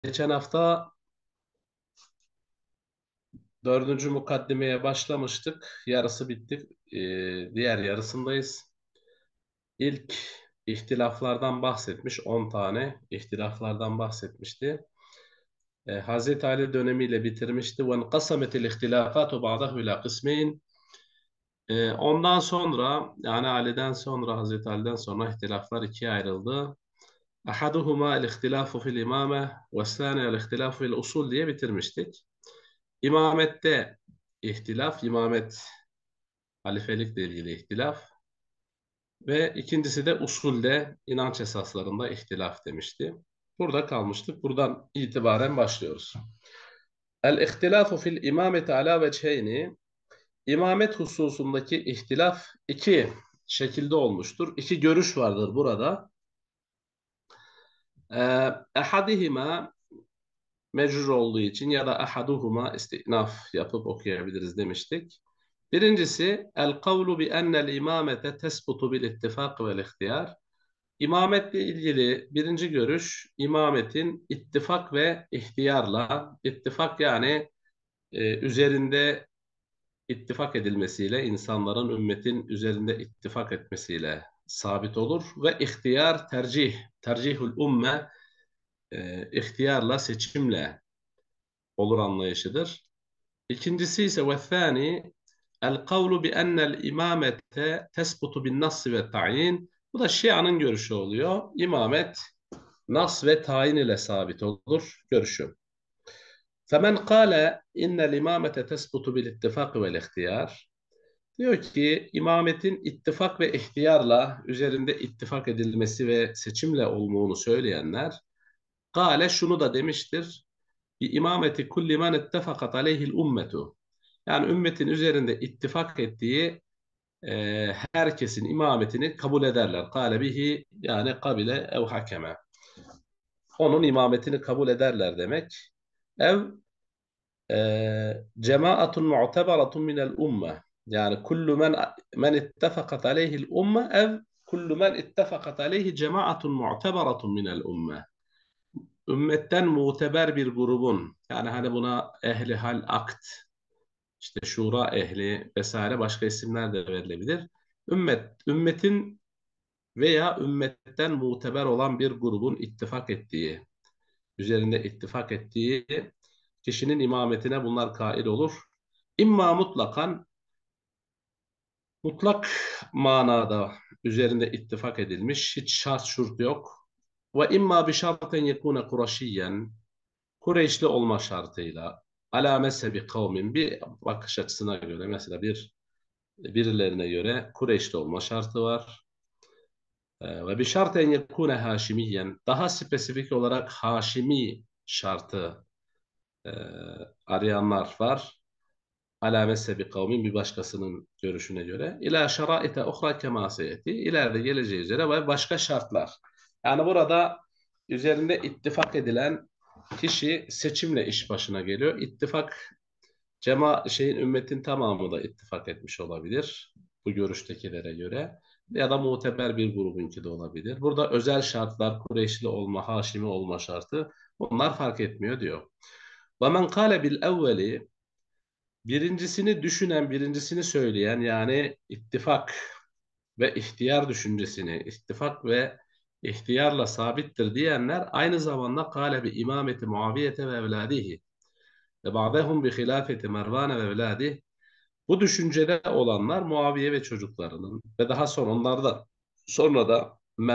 Geçen hafta dördüncü mukaddimeye başlamıştık. Yarısı bittik. Diğer yarısındayız. İlk ihtilaflardan bahsetmiş. 10 tane ihtilaflardan bahsetmişti. Hazreti Ali dönemiyle bitirmişti. وَانْقَسَمَتِ الْاِخْتِلَافَاتُ بَعْضَهُ اِلَى قِسْمَيْنِ. Ondan sonra yani Ali'den sonra Hazreti Ali'den sonra ihtilaflar ikiye ayrıldı. أَحَدُهُمَا الْاِخْتِلَافُ فِي الْاِمَامَةِ وَالثَّانِيَ الْاِخْتِلَافُ فِي الْاُصُولِ diye bitirmiştik. İmamette ihtilaf, imamet halifelikle ilgili ihtilaf ve ikincisi de usulde inanç esaslarında ihtilaf demişti. Burada kalmıştık. Buradan itibaren başlıyoruz. El-ihtilafu fil imameti ala vecheyni. İmamet hususundaki ihtilaf iki şekilde olmuştur. İki görüş vardır burada. Ehadihima mecrur olduğu için ya da ahaduhuma istinaf yapıp okuyabiliriz demiştik. Birincisi el kavlu bi ennel imamete tesbutu bil ittifak vel ihtiyar. İmametle ilgili birinci görüş imametin ittifak ve ihtiyarla ittifak yani üzerinde ittifak edilmesiyle insanların ümmetin üzerinde ittifak etmesiyle sabit olur ve ihtiyar tercihul umme ihtiyarla seçimle olur anlayışıdır. İkincisi ise ve thani el kavlu bi ennel imamete tesbutu bin nas ve tayin. Bu da Şia'nın görüşü oluyor. İmamet nas ve tayin ile sabit olur görüşü. Femen kâle innel imamete tesbutu bil ittifak ve ihtiyar. Diyor ki imametin ittifak ve ihtiyarla üzerinde ittifak edilmesi ve seçimle olduğunu söyleyenler kâle şunu da demiştir. Bi imameti kulli men ittefakat aleyhil ummetu. Yani ümmetin üzerinde ittifak ettiği herkesin imametini kabul ederler. Kâle bihi yani kabile ev hakeme. Onun imametini kabul ederler demek. Ev cemaatun mu'tebaratun minel umme. Yani kullu men ittefakat aleyhil umme ev kullu men ittefakat aleyhi cemaatun mu'tebaratun minel umme. Ümmetten muteber bir grubun yani hani buna ehli hal akt işte şura ehli vesaire başka isimler de verilebilir. Ümmetin veya ümmetten muteber olan bir grubun ittifak ettiği, üzerinde ittifak ettiği kişinin imametine bunlar kail olur. İmma mutlakan, mutlak manada üzerinde ittifak edilmiş, hiç şart şurt yok. Ve imma bi şarten yekune Kureyşiyen, Kureyşli olma şartıyla, ala mezhebi kavmin bir bakış açısına göre mesela birilerine göre Kureyşli olma şartı var. Ve bir şart en yekune haşimiyen daha spesifik olarak haşimi şartı e, arayanlar var. Ala mezhebi kavmin bir başkasının görüşüne göre. İlâ şeraite uhra kemâ seyeti. İleride geleceği üzere ve başka şartlar. Yani burada üzerinde ittifak edilen kişi seçimle iş başına geliyor. İttifak ümmetin tamamı da ittifak etmiş olabilir bu görüştekilere göre ya da muteber bir grubunki de olabilir. Burada özel şartlar, Kureyşli olma, Haşimi olma şartı onlar fark etmiyor diyor. وَمَنْ قَالَ بِالْاَوَّلِ birincisini düşünen, birincisini söyleyen yani ittifak ve ihtiyar düşüncesini, ittifak ve ihtiyarla sabittir diyenler aynı zamanda kâle bi imameti Muaviyete ve evladihi ve ba'dehum bi hilafeti Mervan ve evladihi. Bu düşüncede olanlar Muaviye ve çocuklarının ve daha sonra da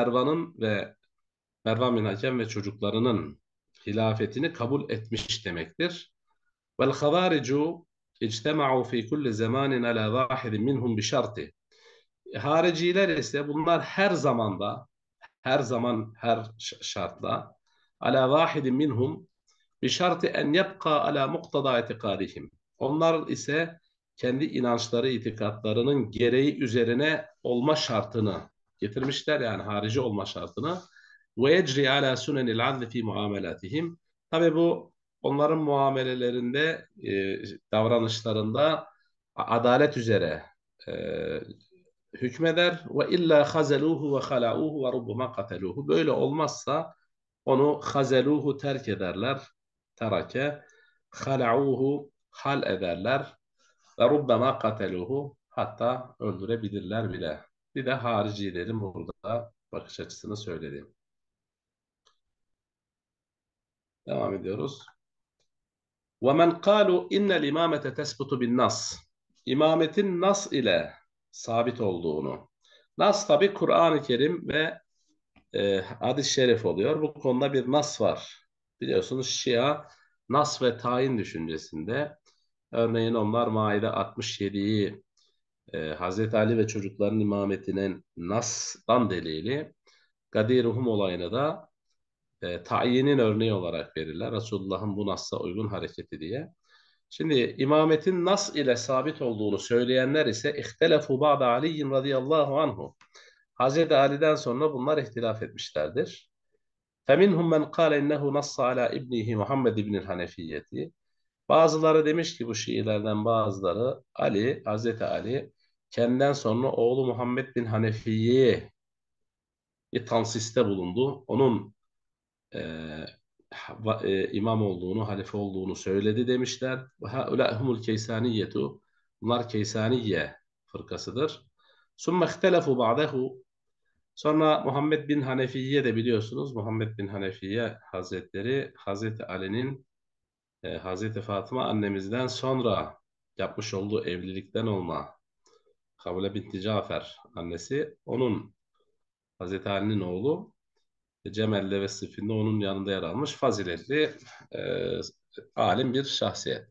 Mervan bin Hakem ve çocuklarının hilafetini kabul etmiş demektir. Vel havaricu ictema'u fi kulli zamanin ala vahidin minhum bi şartı. Hariciler ise bunlar her şartla ala vahidin minhum bi şartı en yebqa ala muktada itikadihim. Onlar ise kendi inançları, itikatlarının gereği üzerine olma şartını getirmişler yani harici olma şartını ve yecri ala sunenil adli fi muamelatihim. Tabi bu onların muamelelerinde, davranışlarında adalet üzere e, hükmeder ve illa hazeluhu ve halauhu ve rubbuma kateluhu. Böyle olmazsa Onu hazeluhu terk ederler. Terake. Hala'uhu hal ederler. Ve rubbema kateluhu hatta öldürebilirler bile. Bir de haricilerin burada bakış açısını söyledi. Devam ediyoruz. وَمَنْ قَالُوا اِنَّ الْاِمَامَةَ تَسْبُتُ بِالنَّصِ İmametin nas ile sabit olduğunu. Nas tabi Kur'an-ı Kerim ve hadis-i şerif oluyor. Bu konuda bir nas var. Biliyorsunuz Şia nas ve tayin düşüncesinde. Örneğin onlar Maide 67'yi Hazreti Ali ve çocukların imametinin nas'tan delili, Gadiruhum olayını da tayinin örneği olarak verirler. Resulullah'ın bu nas'a uygun hareketi diye. Şimdi imametin nas ile sabit olduğunu söyleyenler ise ihtelefu ba'da Ali'in radıyallahu anhu. Hazreti Ali'den sonra bunlar ihtilaf etmişlerdir. فَمِنْهُمْ مَنْ قَالَ اِنَّهُ نَصَّ عَلَى اِبْنِهِ Muhammed ibn Hanefiyeti. Bazıları demiş ki bu Şiilerden bazıları Ali, Hazreti Ali kendinden sonra oğlu Muhammed bin Hanefiye'ye tansiste bulundu. Onun e, imam olduğunu, halife olduğunu söyledi demişler. هَؤُلَاءُهُمُ الْكَيْسَانِيَّةُ Bunlar Keysaniye fırkasıdır. ثُمَّ اخْتَلَفُوا بَعْدَهُ Sonra Muhammed bin Hanefiye de biliyorsunuz. Muhammed bin Hanefiye Hazretleri Hazreti Ali'nin Hazreti Fatıma annemizden sonra yapmış olduğu evlilikten olma Havle binti Cafer annesi. Onun Hazreti Ali'nin oğlu Cemel'de ve Sıffin'de onun yanında yer almış faziletli e, alim bir şahsiyet.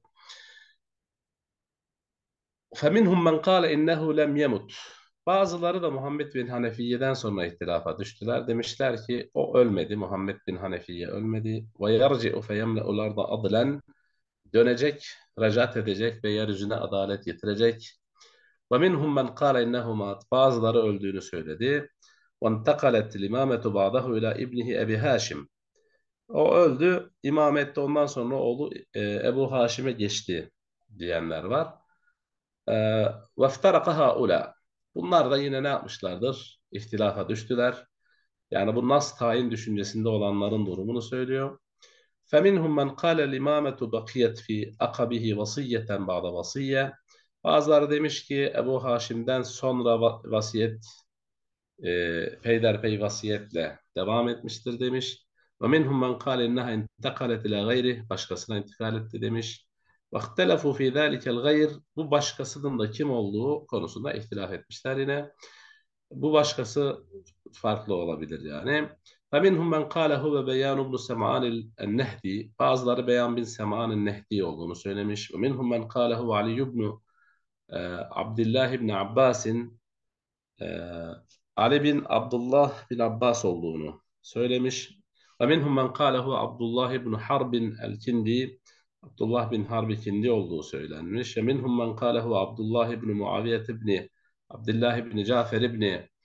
فَمِنْهُمْ مَنْ قَالَ اِنَّهُ لَمْ يَمُتْ Bazıları da Muhammed bin Hanefiye'den sonra ihtilafa düştüler. Demişler ki o ölmedi, Muhammed bin Hanefiye ölmedi. وَيَرْجِعُ فَيَمْلَأُ الْأَرْضَ عَدْلًا Dönecek, recat edecek ve yeryüzüne adalet getirecek. وَمِنْهُمْ مَنْ قَالَ اِنَّهُ مَاتْ Bazıları öldüğünü söyledi. وَانْتَقَلَتْ الْاِمَامَةُ بَعْضَهُ اِلَى اِبْنِهِ Ebi Haşim O öldü, imamette ondan sonra oğlu Ebu Haşim'e geçti diyenler var. وَافْتَرَقَ هَؤُلَا Bunlar da yine ne yapmışlardır? İhtilafa düştüler. Yani bu nas tayin düşüncesinde olanların durumunu söylüyor. فَمِنْهُمْ مَنْ قَالَ الْاِمَامَةُ بَقِيَتْ فِي اَقَبِهِ وَصِيَّةً بَعْدَ وَصِيَّةً Bazıları demiş ki Ebu Haşim'den sonra vasiyet peyderpey vasiyetle devam etmiştir demiş. وَمِنْهُمْ مَنْ قَالَ اِنَّهَا اِنْتَقَلَتْ اِلَى غَيْرِهِ Başkasına intikal etti demiş. وَاخْتَلَفُوا فِي ذَٰلِكَ الْغَيْرِ Bu başkasının da kim olduğu konusunda ihtilaf etmişler yine. Bu başkası farklı olabilir yani. فَمِنْهُمْ مَنْ قَالَ هُوَ بَيَانُ بْنُ سَمْعَانِ النَّهْدِي Bazıları Beyan bin Sem'an'ın Nehdi olduğunu söylemiş. وَمِنْهُمْ مَنْ قَالَ هُوَ عَلِيُّ بْنُ Abdullah ibn Abbas'in Ali bin Abdullah bin Abbas olduğunu söylemiş. وَمِنْهُمْ مَنْ قَالَ هُوَ Abdullah ibn Harbin el-Kindi Abdullah bin Harbi Kindi olduğu söylenmiş. وَمِنْهُمْ مَنْ قَالَ هُوَ Abdullah ibn Muaviye ibn Abdullah ibn Cafer ibn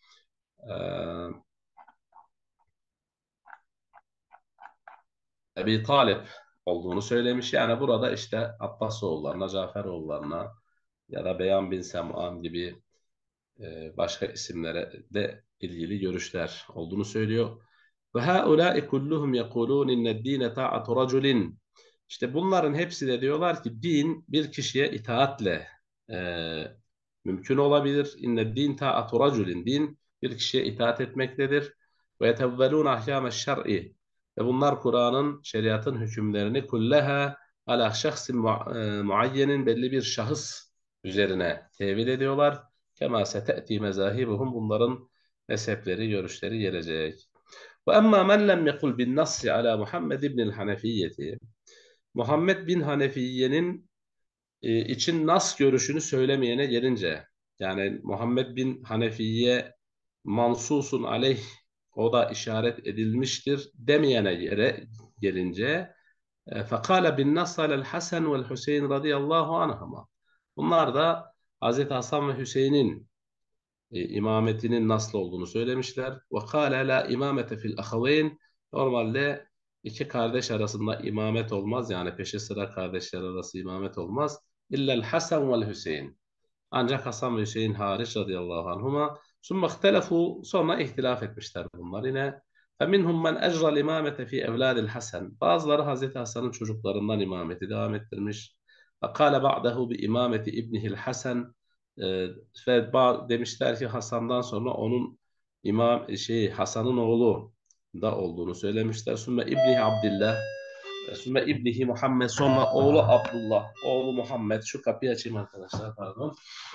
Ebi Talip olduğunu söylemiş. Yani burada işte Abbas oğullarına, Cafer oğullarına ya da Beyan bin Sem'an gibi başka isimlere de ilgili görüşler olduğunu söylüyor. Ve haulâi kulluhum yekulûn inned-dîne ta'atu raculin. İşte bunların hepsi de diyorlar ki din bir kişiye itaatle e, mümkün olabilir. İnned-din ta'atu raculin. Din bir kişiye itaat etmektedir. Ve yetevvelûn ahkâme şer'i. Ve bunlar Kur'an'ın, şeriatın hükümlerini kulleha ala şahsin muayyenin belli bir şahıs üzerine tevil ediyorlar. Kema sete'ti mezahibuhum bunların mezhepleri, görüşleri gelecek. Ve emma men lem yekul bin nassi ala Muhammed ibnil Hanefiyyeti Muhammed bin Hanefiye'nin için nas görüşünü söylemeyene gelince yani Muhammed bin Hanefiye mansusun aleyh o da işaret edilmiştir demeyene yere gelince fekale bin nas alel Hasan vel Hüseyin radıyallahu anhuma bunlar da Hazreti Hasan ve Hüseyin'in imametinin nasıl olduğunu söylemişler. Ve kâle la imamete fil ahaveyn normalde iki kardeş arasında imamet olmaz. Yani peşi sıra kardeşler arası imamet olmaz. İllel Hasan vel Hüseyin. Ancak Hasan ve Hüseyin hariç radıyallahu anhuma. Sonra ihtilaf etmişler bunlar yine. فَمِنْهُمْ مَنْ اَجْرَ الْاِمَامَةَ فِي اَوْلَادِ الْحَسَنِ Bazıları Hazreti Hasan'ın çocuklarından imameti devam ettirmiş. فَقَالَ بَعْدَهُ بِاِمَامَةِ اِبْنِهِ الْحَسَنِ Ve demişler ki Hasan'dan sonra onun Hasan'ın oğlu da olduğunu söylemişler. Sümme İbni Abdillah, Sümme İbnihi Muhammed, sonra oğlu Abdullah, oğlu Muhammed. Şu kapıyı açayım arkadaşlar, pardon.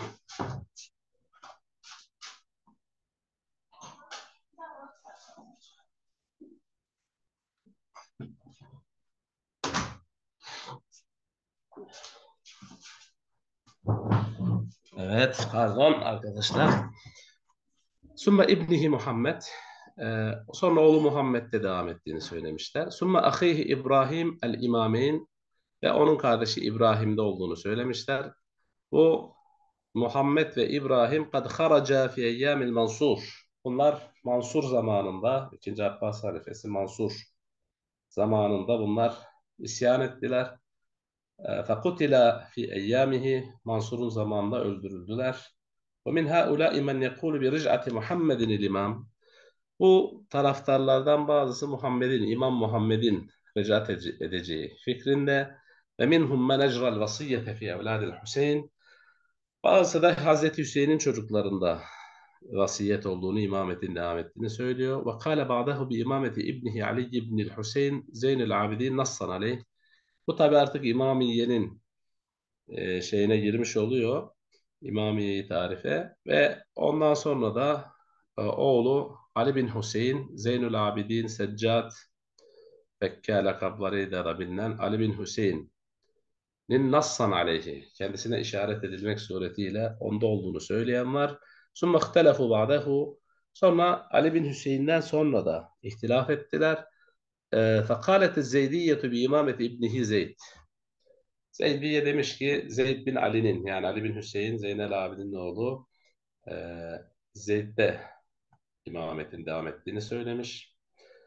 Evet, pardon arkadaşlar. Sümme İbnihi Muhammed, sonra oğlu Muhammed'de devam ettiğini söylemişler. Sümme ahihi İbrahim el-İmameyn, ve onun kardeşi İbrahim'de olduğunu söylemişler. Bu Muhammed ve İbrahim kad haraca fi eyyamil Mansur. Bunlar Mansur zamanında, 2. Abbas halifesi Mansur zamanında bunlar isyan ettiler. Fekutila fi eyyamihi, Mansur'un zamanında öldürüldüler. Ve min haulâi men yekûlu bi ric'ati Muhammedin il-imam. Bu taraftarlardan bazısı İmam Muhammed'in ricat edeceği fikrinde. Ve minhum men ecra'l vasiyete fi evladil Hüseyin. Bazısı da Hazreti Hüseyin'in çocuklarında vasiyet olduğunu, imametin devam ettiğini söylüyor. Ve kâle ba'dahu bi imameti İbnihi Ali ibnil Hüseyin Zeynül Abidin nassan aleyh. Bu tabi artık İmamiye'nin şeyine girmiş oluyor. İmamiye'yi tarife. Ve ondan sonra da oğlu Ali bin Hüseyin Zeynül Abidin Seccat Bekke lakaplarıyla da bilinen Ali bin Hüseyin'in nassan aleyhi, kendisine işaret edilmek suretiyle onda olduğunu söyleyen var. Sümme ihtelefu ba'dehu, sonra Ali bin Hüseyin'den sonra da ihtilaf ettiler. Fekalet Zeydiyetu bi imameti İbnihi Zeyd. Zeydiye demiş ki Zeyd bin Ali'nin, yani Ali bin Hüseyin Zeynel Abidin'in oğlu, e, Zeyd'de imametin devam ettiğini söylemiş.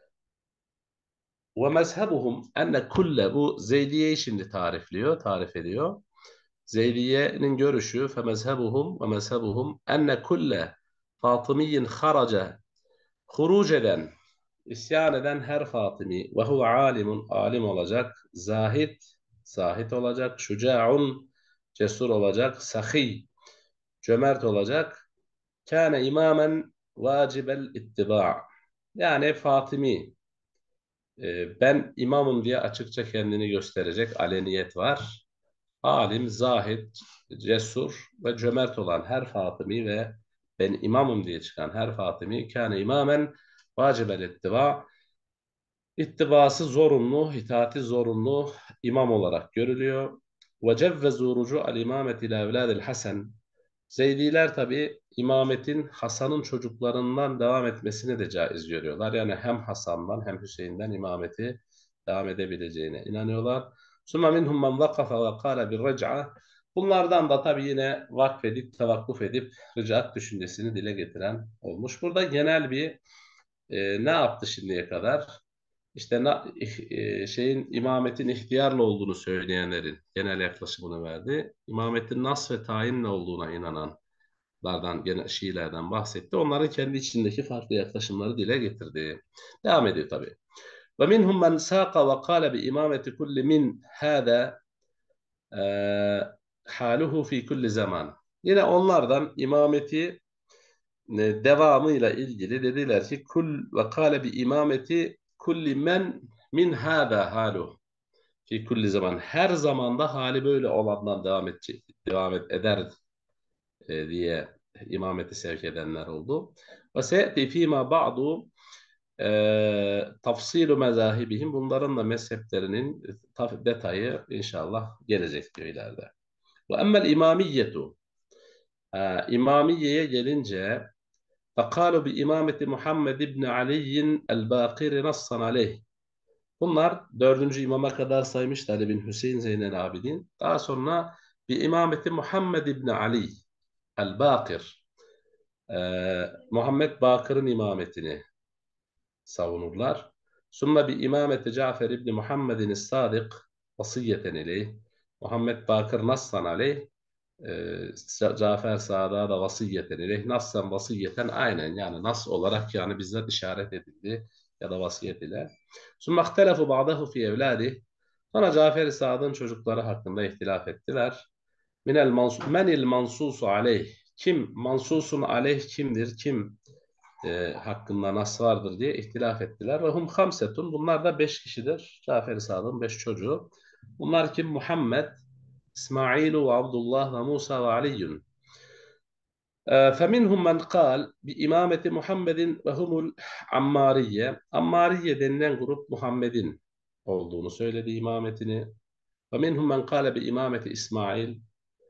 Ve mezhebuhum enne kulle, bu Zeydiye'yi şimdi tarif ediyor. Zeydiye'nin görüşü fe mezhebuhum enne kulle Fatimiyin haraca, huruc eden, isyan eden her Fatimi ve huve alimun, alim olacak, zahid olacak, şuca'un, cesur olacak, sahi, cömert olacak, kâne imamen vacibel ittiba', yani Fatimi ben imamım diye açıkça kendini gösterecek aleniyet var. Alim, zahid, cesur ve cömert olan her Fatimi ve ben imamım diye çıkan her Fatimi kâne imamen vacibel ittiba', İttibası zorunlu, itaati zorunlu imam olarak görülüyor. Ve cevvezu rucu'al imamet ila evladil Hasan. Zeydiler tabi imametin Hasan'ın çocuklarından devam etmesini de caiz görüyorlar. Yani hem Hasan'dan hem Hüseyin'den imameti devam edebileceğine inanıyorlar. Sümme minhum men vakafe ve kâle bir ric'a. Bunlardan da tabi yine tevakkuf edip ric'at düşüncesini dile getiren olmuş. Burada genel bir ne yaptı şimdiye kadar? İşte imametin ihtiyarla olduğunu söyleyenlerin genel yaklaşımını verdi. İmametin nas ve tayinle olduğuna inananlardan, gene Şiilerden bahsetti. Onların kendi içindeki farklı yaklaşımları dile getirdi. Devam ediyor tabii. Ve minhum men saqa ve kâle bi imameti kulli min hâdâ haluhu fi kulli zaman. Yine onlardan imameti devamıyla ilgili dediler ki kul ve kâle bi imameti kulli men min hâdâ haluhu fi kulli zaman, her zamanda hali böyle olandan eder diye imameti sevk edenler oldu. Ve se'ti fîmâ ba'du tafsilu mezahibihim, bunların da mezheplerinin detayı inşallah gelecek diyor ileride. Ve emmel imamiyyetu, İmamiye'ye gelince فَقَالُوا بِإِمَامَةِ Muhammed ibn Ali el-Bâkir nassan aleyh. Bunlar 4. imama kadar saymışlar Ali bin Hüseyin Zeynel Abidin. Daha sonra bir imameti Muhammed ibn Ali el-Bâkir, Muhammed Bakır'ın imametini savunurlar. Sümme bir imameti Cafer ibn Muhammedin Sadık vasiyeten ileyh. Muhammed Bakır nassan aleyh, Cafer Sadık'a da vasiyeten ileyh. Nassan vasiyeten, aynen yani nas olarak yani bizzat işaret edildi ya da vasiyet ile. ثُمَّ اخْتَلَفُوا بَعْضَهُ فِي evlâdih. Sonra Cafer-i Sadık'ın çocukları hakkında ihtilaf ettiler. Menil mansusu aleyh. Kim mansusun aleyh kimdir? Kim hakkında nas vardır diye ihtilaf ettiler. Ve hum hamsetun. Bunlar da 5 kişidir. Cafer-i Sadık'ın 5 çocuğu. Bunlar kim? Muhammed, İsmailu ve Abdullah ve Musa ve Aliyyun. فَمِنْهُمْ مَنْ قَالْ بِإِمَامَةِ مُحَمَّدٍ وَهُمُ الْعَمَّارِيَّةِ. Ammariye denilen grup Muhammed'in olduğunu söyledi imametini. وَمِنْهُمْ مَنْ قَالَ بِإِمَامَةِ İsmail.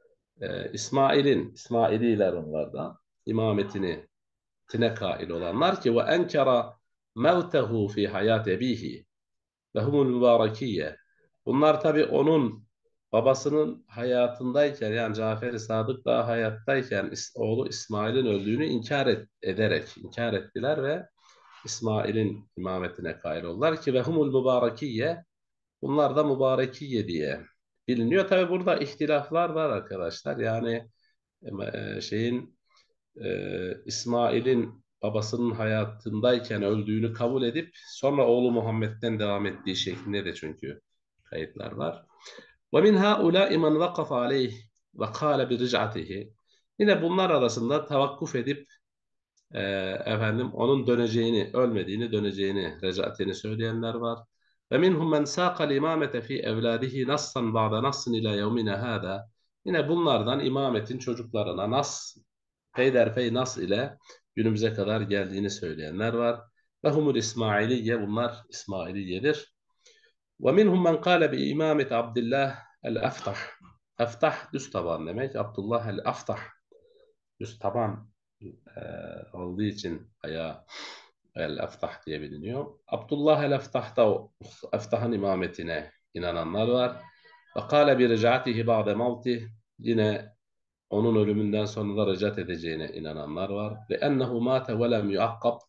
İsmaililer onlarda imametini tine kail olanlar ki ve enkara mevtehu fi hayat ebihi ve humul mübarekiyye. Bunlar tabi onun babasının hayatındayken yani Cafer-i Sadık daha hayattayken oğlu İsmail'in öldüğünü inkar ettiler ve İsmail'in imametine kail oldular ki ve humul mübarekiyye. Bunlar da mübarekiyye diye biliniyor. Tabi burada ihtilaflar var arkadaşlar. Yani şeyin İsmail'in babasının hayatındayken öldüğünü kabul edip sonra oğlu Muhammed'den devam ettiği şeklinde de çünkü kayıtlar var. وَمِنْ هَؤُلَاءِ مَنْ وَقَفَ عَلَيْهِ وَقَالَ بِرِجْعَتِهِ. Yine bunlar arasında tavakkuf edip e, onun döneceğini, ölmediğini, döneceğini, recatini söyleyenler var. وَمِنْهُمْ مَنْ سَاقَ الْاِمَامَةَ ف۪ي اَوْلَادِهِ نَصًّا بَعْدَ نَصٍ اِلَى يَوْمِنَ هَذَا. Yine bunlardan imametin çocuklarına peyderpey nas ile günümüze kadar geldiğini söyleyenler var. Ve humul İsmailiyye, bunlar İsmailiyedir. Ve minhum men kâle bi imamet Abdullah el-Aftah. Aftah düz taban demek. Abdullah el-Aftah düz taban e, olduğu için ayağı el-Aftah diye biliniyor. Abdullah el-Aftah'ta Aftah'ın imametine inananlar var. Ve kâle bi ricatihi ba'de mevtih. Yine onun ölümünden sonra da recat edeceğine inananlar var. Ve ennehu mâte ve lem yuakkab.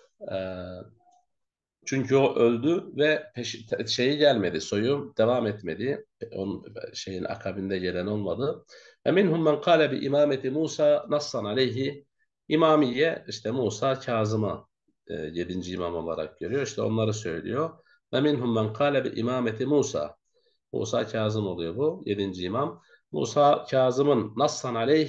Çünkü o öldü ve şeyi gelmedi, soyu devam etmedi. Onun şeyin akabinde gelen olmadı. Ve minhum men kâle bi imameti Musa nassan aleyhi. İmamiye işte Musa Kazım'ı 7. imam olarak görüyor. İşte onları söylüyor. Ve minhum men kâle bi imameti Musa. Musa Kazım oluyor bu 7. imam. Musa Kazım'ın nassan aleyh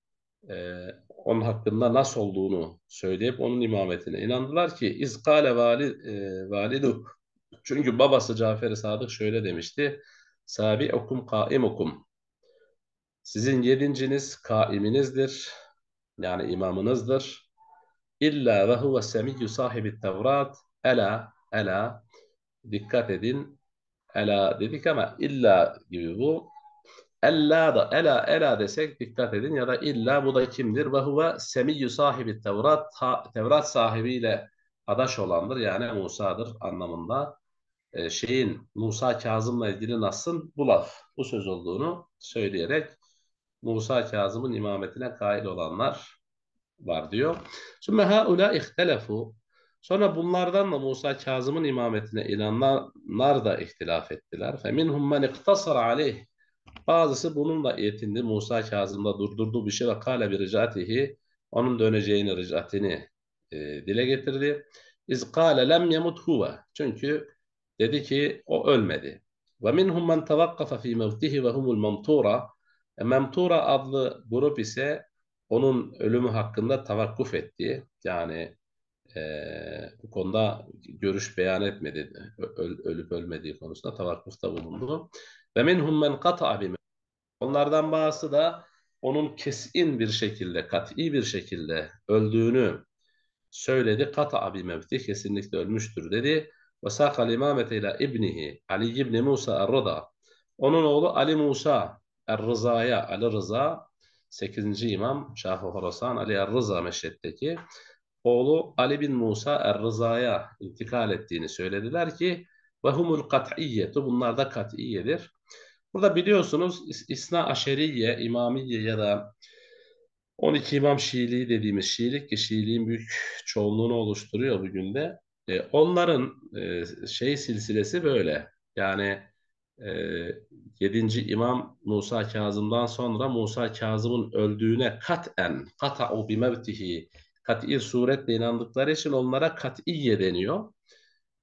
onun hakkında nas olduğunu söyleyip onun imametine inandılar ki İzkale validu, çünkü babası Cafer-i Sadık şöyle demişti: Sabi'ukum kaimukum, sizin yedinciniz kaiminizdir, yani imamınızdır. İlla ve huve semiyyü sahibi Tevrat. Ela, dikkat edin, ela dedik ama illa gibi bu. Ella da ela desek dikkat edin, ya da illa, bu da kimdir? Ve huve semiyyü sahibi Tevrat, Tevrat sahibiyle adaş olandır, yani Musa'dır anlamında. Musa Kazım'la ilgili nasın bu söz olduğunu söyleyerek Musa Kazım'ın imametine kail olanlar var diyor. Sümme haula ihtelefu. Sonra bunlardan da Musa Kazım'ın imametine inananlar da ihtilaf ettiler. Feminhum men iktasara aleyh. Bazısı bununla yetindi. Musa Kazım'da durdurdu bir şey ve kâle bir ricatihi, onun döneceğini, ricatini dile getirdi. İz kâle lem yemut huve. Çünkü dedi ki o ölmedi. Ve minhum men tevakkafe fî mevtihi ve humul memtura. Memtura adlı grup ise onun ölümü hakkında tavakkuf etti. Yani bu konuda görüş beyan etmedi. Ölüp ölmediği konusunda tavakkufta bulundu. Ve minhum men kata'a bi. Onlardan bazısı da onun kesin bir şekilde, kat'i bir şekilde öldüğünü söyledi. Kata'a bi mevti, kesinlikle ölmüştür dedi. Ve sâkal imamete ile ibnihi Ali ibni Musa er-Rıza. Onun oğlu Ali Musa er-Rıza'ya, Ali Rıza 8. imam Şah-ı Horasan Ali er-Rıza Meşhed'deki oğlu Ali bin Musa er-Rıza'ya intikal ettiğini söylediler ki ve humul kat'iyyetu, bunlar da kat'iyedir. Burada biliyorsunuz İsna Aşeriye, İmamiye ya da 12 İmam Şiiliği dediğimiz Şiilik, ki Şiiliğin büyük çoğunluğunu oluşturuyor bugün de. Onların silsilesi böyle. Yani e, 7. İmam Musa Kazım'dan sonra Musa Kazım'ın öldüğüne kat'u bi mevtihi, kat'i suretle inandıkları için onlara kat'iye deniyor.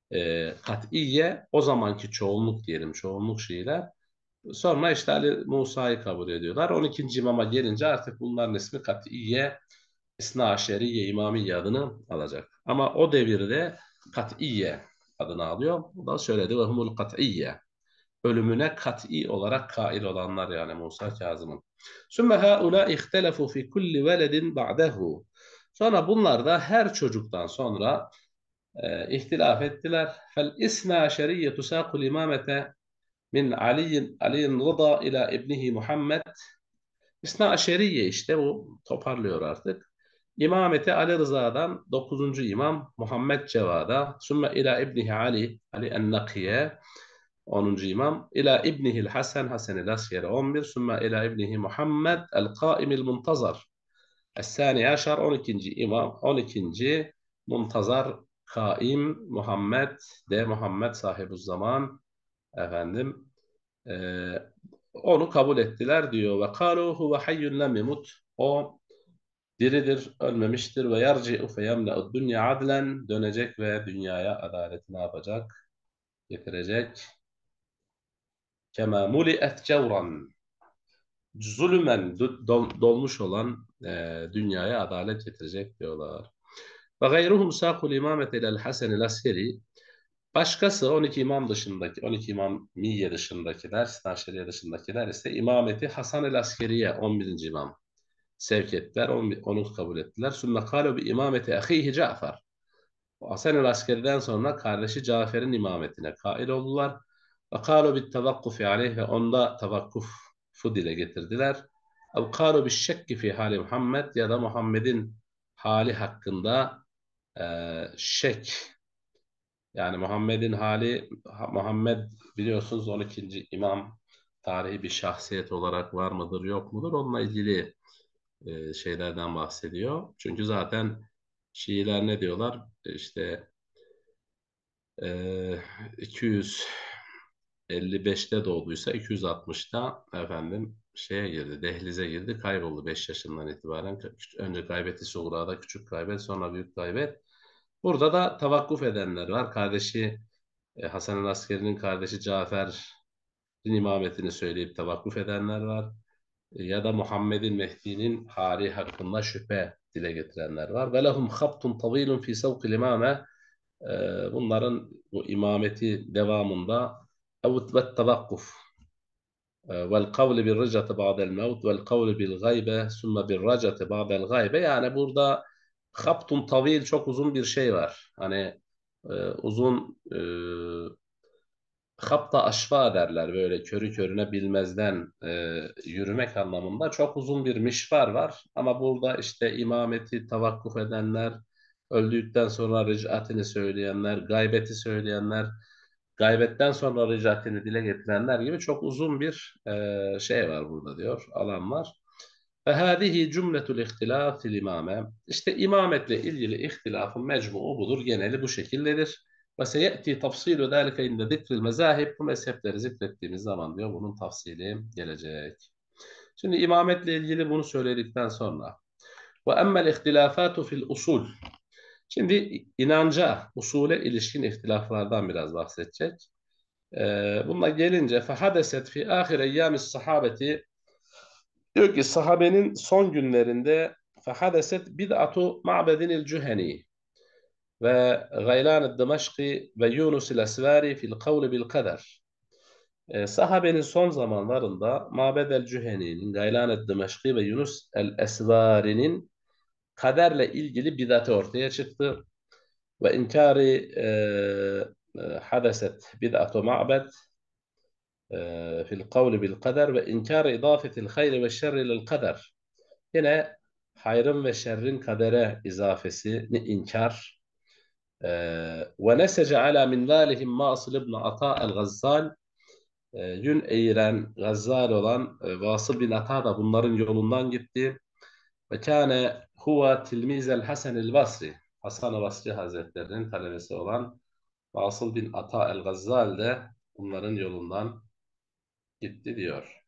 Kat'iye o zamanki çoğunluk diyelim, çoğunluk Şiiler. Sonra işte Ali Musa'yı kabul ediyorlar. 12. imama gelince artık bunların ismi Kat'iye, İsna Aşeriye, İmamiye adını alacak. Ama o devirde Kat'iye adını alıyor. Bu da söyledi ve humul kat'iye. Ölümüne kat'i olarak kail olanlar yani Musa Kazım'ın. Sümme haula ihtelefu fi kulli veledin ba'dehu. Sonra bunlar da her çocuktan sonra ihtilaf ettiler. Fel isna aşeriye tusakul imamete min Ali'in Rıda ila ibnihi Muhammed. İsna Aşeriye işte bu toparlıyor artık. İmameti Ali Rıza'dan 9. imam Muhammed Cevada, sümme ila ibnihi Ali en-Nakiye 10. imam, ila ibnihi Hasan Hasan-ı Askeri 11, sümme ila ibnihi Muhammed el-Kaim el-Muntazar Es-Sani Aşar 12. imam, 12. Muntazar Kaim Muhammed de Muhammed sahibu'z-zaman efendim ee, onu kabul ettiler diyor. Ve kâlu huve hayyun lem yemut. O diridir, ölmemiştir. Ve yarci'u fe yemle'ud dünya adlen. Dönecek ve dünyaya adaleti ne yapacak? Getirecek. Kema muli'et cevran. Zulümen dolmuş olan dünyaya adalet getirecek diyorlar. Ve gayruhum sâkul imamete ilel Hasan-ı Askeri. Başkası 12 imam dışındaki, 12 imamiye dışındakiler, Sinaşeriye dışındakiler ise imameti Hasan-ı Askeriye 11. imam sevk ettiler. Onu kabul ettiler. Sümme kâlu bi imameti ahihi Cafer. Hasan-ı Askeri'den sonra kardeşi Cafer'in imametine kail oldular. Ve kâlu bit tavakkufi aleyh ve onda tavakkufu dile getirdiler. Ev kâlu bi şekki fi hali Muhammed ya da Muhammed'in hali hakkında şek yani Muhammed'in hali, Muhammed biliyorsunuz 12. imam tarihi bir şahsiyet olarak var mıdır yok mudur onunla ilgili şeylerden bahsediyor. Çünkü zaten Şiiler ne diyorlar? İşte 255'te doğduysa 260'ta efendim şeye girdi, dehlize girdi, kayboldu 5 yaşından itibaren. Önce gaybeti suğrada küçük gaybet, sonra büyük gaybet. Burada da tavakkuf edenler var. Kardeşi Hasan-ı Askeri'nin kardeşi Cafer'in imametini söyleyip tavakkuf edenler var. Ya da Muhammed'in Mehdi'nin hali hakkında şüphe dile getirenler var. Ve lehum habtun tavilun fi sevkil imame. Bunların bu imameti devamında ve tavakkuf vel kavli bil ricati ba'del mevt vel kavli bil gaybe sümme bil racati ba'del gaybe. Yani burada habtun tavil çok uzun bir şey var. Hani uzun hapta aşva derler böyle körü körüne bilmezden yürümek anlamında çok uzun bir mişvar var. Ama burada işte imameti tavakkuf edenler, öldükten sonra ricatini söyleyenler, gaybeti söyleyenler, gaybetten sonra ricatini dile getirenler gibi çok uzun bir şey var burada diyor, alan var. فَهَذِهِ cümletul الْاِخْتِلَافِ الْاِمَامَ. İşte imametle ilgili ihtilafın mecmuu budur, geneli bu şekildedir. Ve seyeti tafsilu zâlike inde zikril mezahib. Bu mezhepleri zikrettiğimiz zaman diyor bunun tafsili gelecek. Şimdi imametle ilgili bunu söyledikten sonra ve emmel ihtilafatu fil usul. Şimdi inanca, usule ilişkin ihtilaflardan biraz bahsedecek. Bununla gelince fehadeset fi ahir eyyamis sahabeti diyor ki sahabenin son günlerinde fehadeset bid'atu ma'bedinil cüheni ve Gaylan-ı Dimeşki ve Yunus el-Esvari fil kavli bil kader. Sahabenin son zamanlarında Mabed el-Cüheni'nin, Gaylan-ı Dimeşki ve Yunus el-Esvari'nin kaderle ilgili bid'ati ortaya çıktı. Ve inkari hadeset bid'atu ma'bed fil kavli bil kader ve inkari idafetil hayri ve şerri lil kader. Yine hayrın ve şerrin kadere izafesini inkar. Ve nesece ala minvalihim Vasıl ibn Ata el-Gazzal. Yün eğiren Gazzal olan Vasıl bin Ata da bunların yolundan gitti. Ve kâne huve tilmizel Hasan el-Basri. Hasan-ı Basri Hazretlerinin talebesi olan Vasıl bin Ata el-Gazzal de bunların yolundan gitti diyor.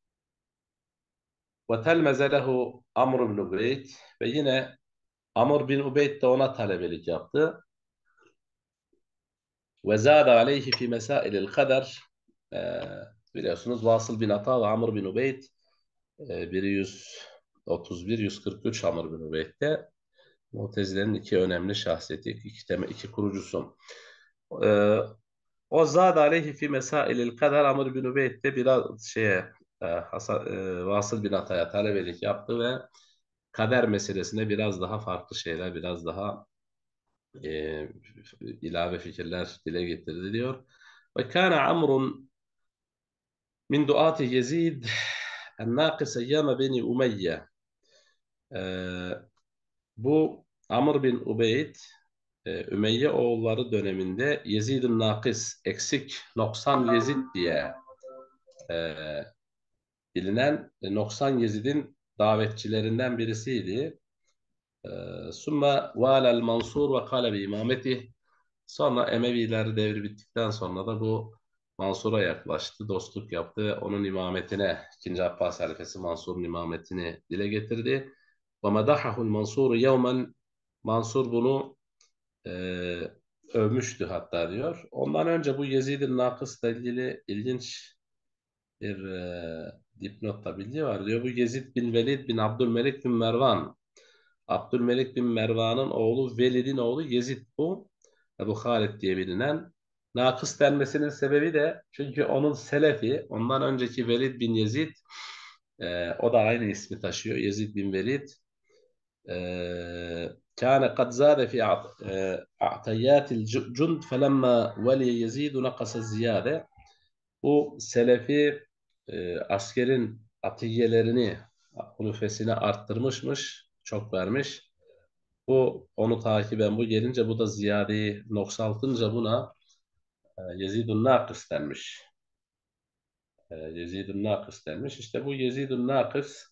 Ve telmeze lehu Amr bin Ubeyd ve yine Amr bin Ubeyd de ona talebelik yaptı. Ve zâde aleyhi fi mesâilil kader. Biliyorsunuz Vasıl bin Ata ve Amr bin Ubeyd, biri 131, 143 Amr bin Ubeyd'de. Mutezile'nin iki önemli şahsiyeti, iki kurucusu. Ee, O zâde aleyhi fi mesâilil kader, Amr bin Ubeyd'de biraz Vasıl bin Ata'ya talebelik yaptı ve kader meselesine biraz daha farklı şeyler, biraz daha e, ilave fikirler dile getirdi diyor. Ve kâne Amrun min duati Yezid en-nâkis eyyâme beni Umeyye. Bu Amr bin Ubeyd, Ümeyye oğulları döneminde Yezid-i Nakis, eksik, noksan Yezid diye e, bilinen noksan Yezid'in davetçilerinden birisiydi. Sümme vâlel Mansur ve kâle bi imameti. Sonra Emeviler devri bittikten sonra da bu Mansur'a yaklaştı, dostluk yaptı ve onun imametine, II. Abbas halifesi Mansur'un imametini dile getirdi. Ve medahahul Mansur yevmen, Mansur bunu e, övmüştü hatta diyor. Ondan önce bu Yezid-i Nakıs'la ilgili ilginç bir dipnotta bilgi var diyor. Bu Yezid bin Velid bin Abdülmelik bin Mervan. Abdülmelik bin Mervan'ın oğlu, Velid'in oğlu Yezid bu. Ebu Halid diye bilinen. Nakıs denmesinin sebebi de çünkü onun selefi, ondan önceki Velid bin Yezid, o da aynı ismi taşıyor. Yezid bin Velid. كان قد زاد في أعطيات الجند فلما ولي يزيد نقص الزيادة. Bu Selefi askerin atiyelerini, kulüfesini arttırmışmış, çok vermiş. Bu onu takiben bu gelince bu da ziyadeyi noksaltınca buna Yezid-ün Nakıs denmiş. Yezid-ün Nakıs denmiş. İşte bu Yezid-ün Nakıs'ın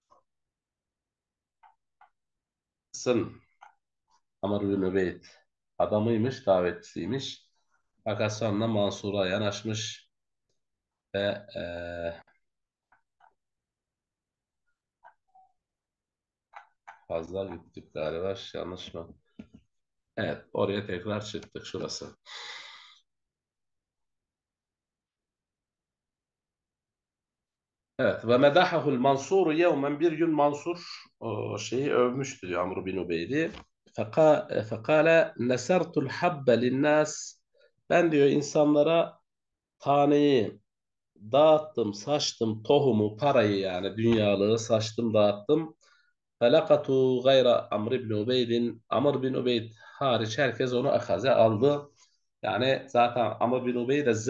Amr bin Übeyd adamıymış, davetçisiymiş. Fakat sonra Mansur'a yanaşmış ve fazla gittik galiba, yanlış mı? Evet, oraya tekrar çıktık, şurası. Evet, ve medahahul Mansur yevmen, bir gün Mansur o şeyi övmüştü diyor Amr bin Ubeyd'i. Fekale nesertul habbe linnas, ben diyor insanlara taneyi dağıttım, saçtım, tohumu, parayı, yani dünyalığı saçtım, dağıttım. Felakatu gayra Amr bin Ubeyd'in, Amr bin Ubeyd hariç herkes onu akaze aldı. Yani zaten Amr bin Ubeyd de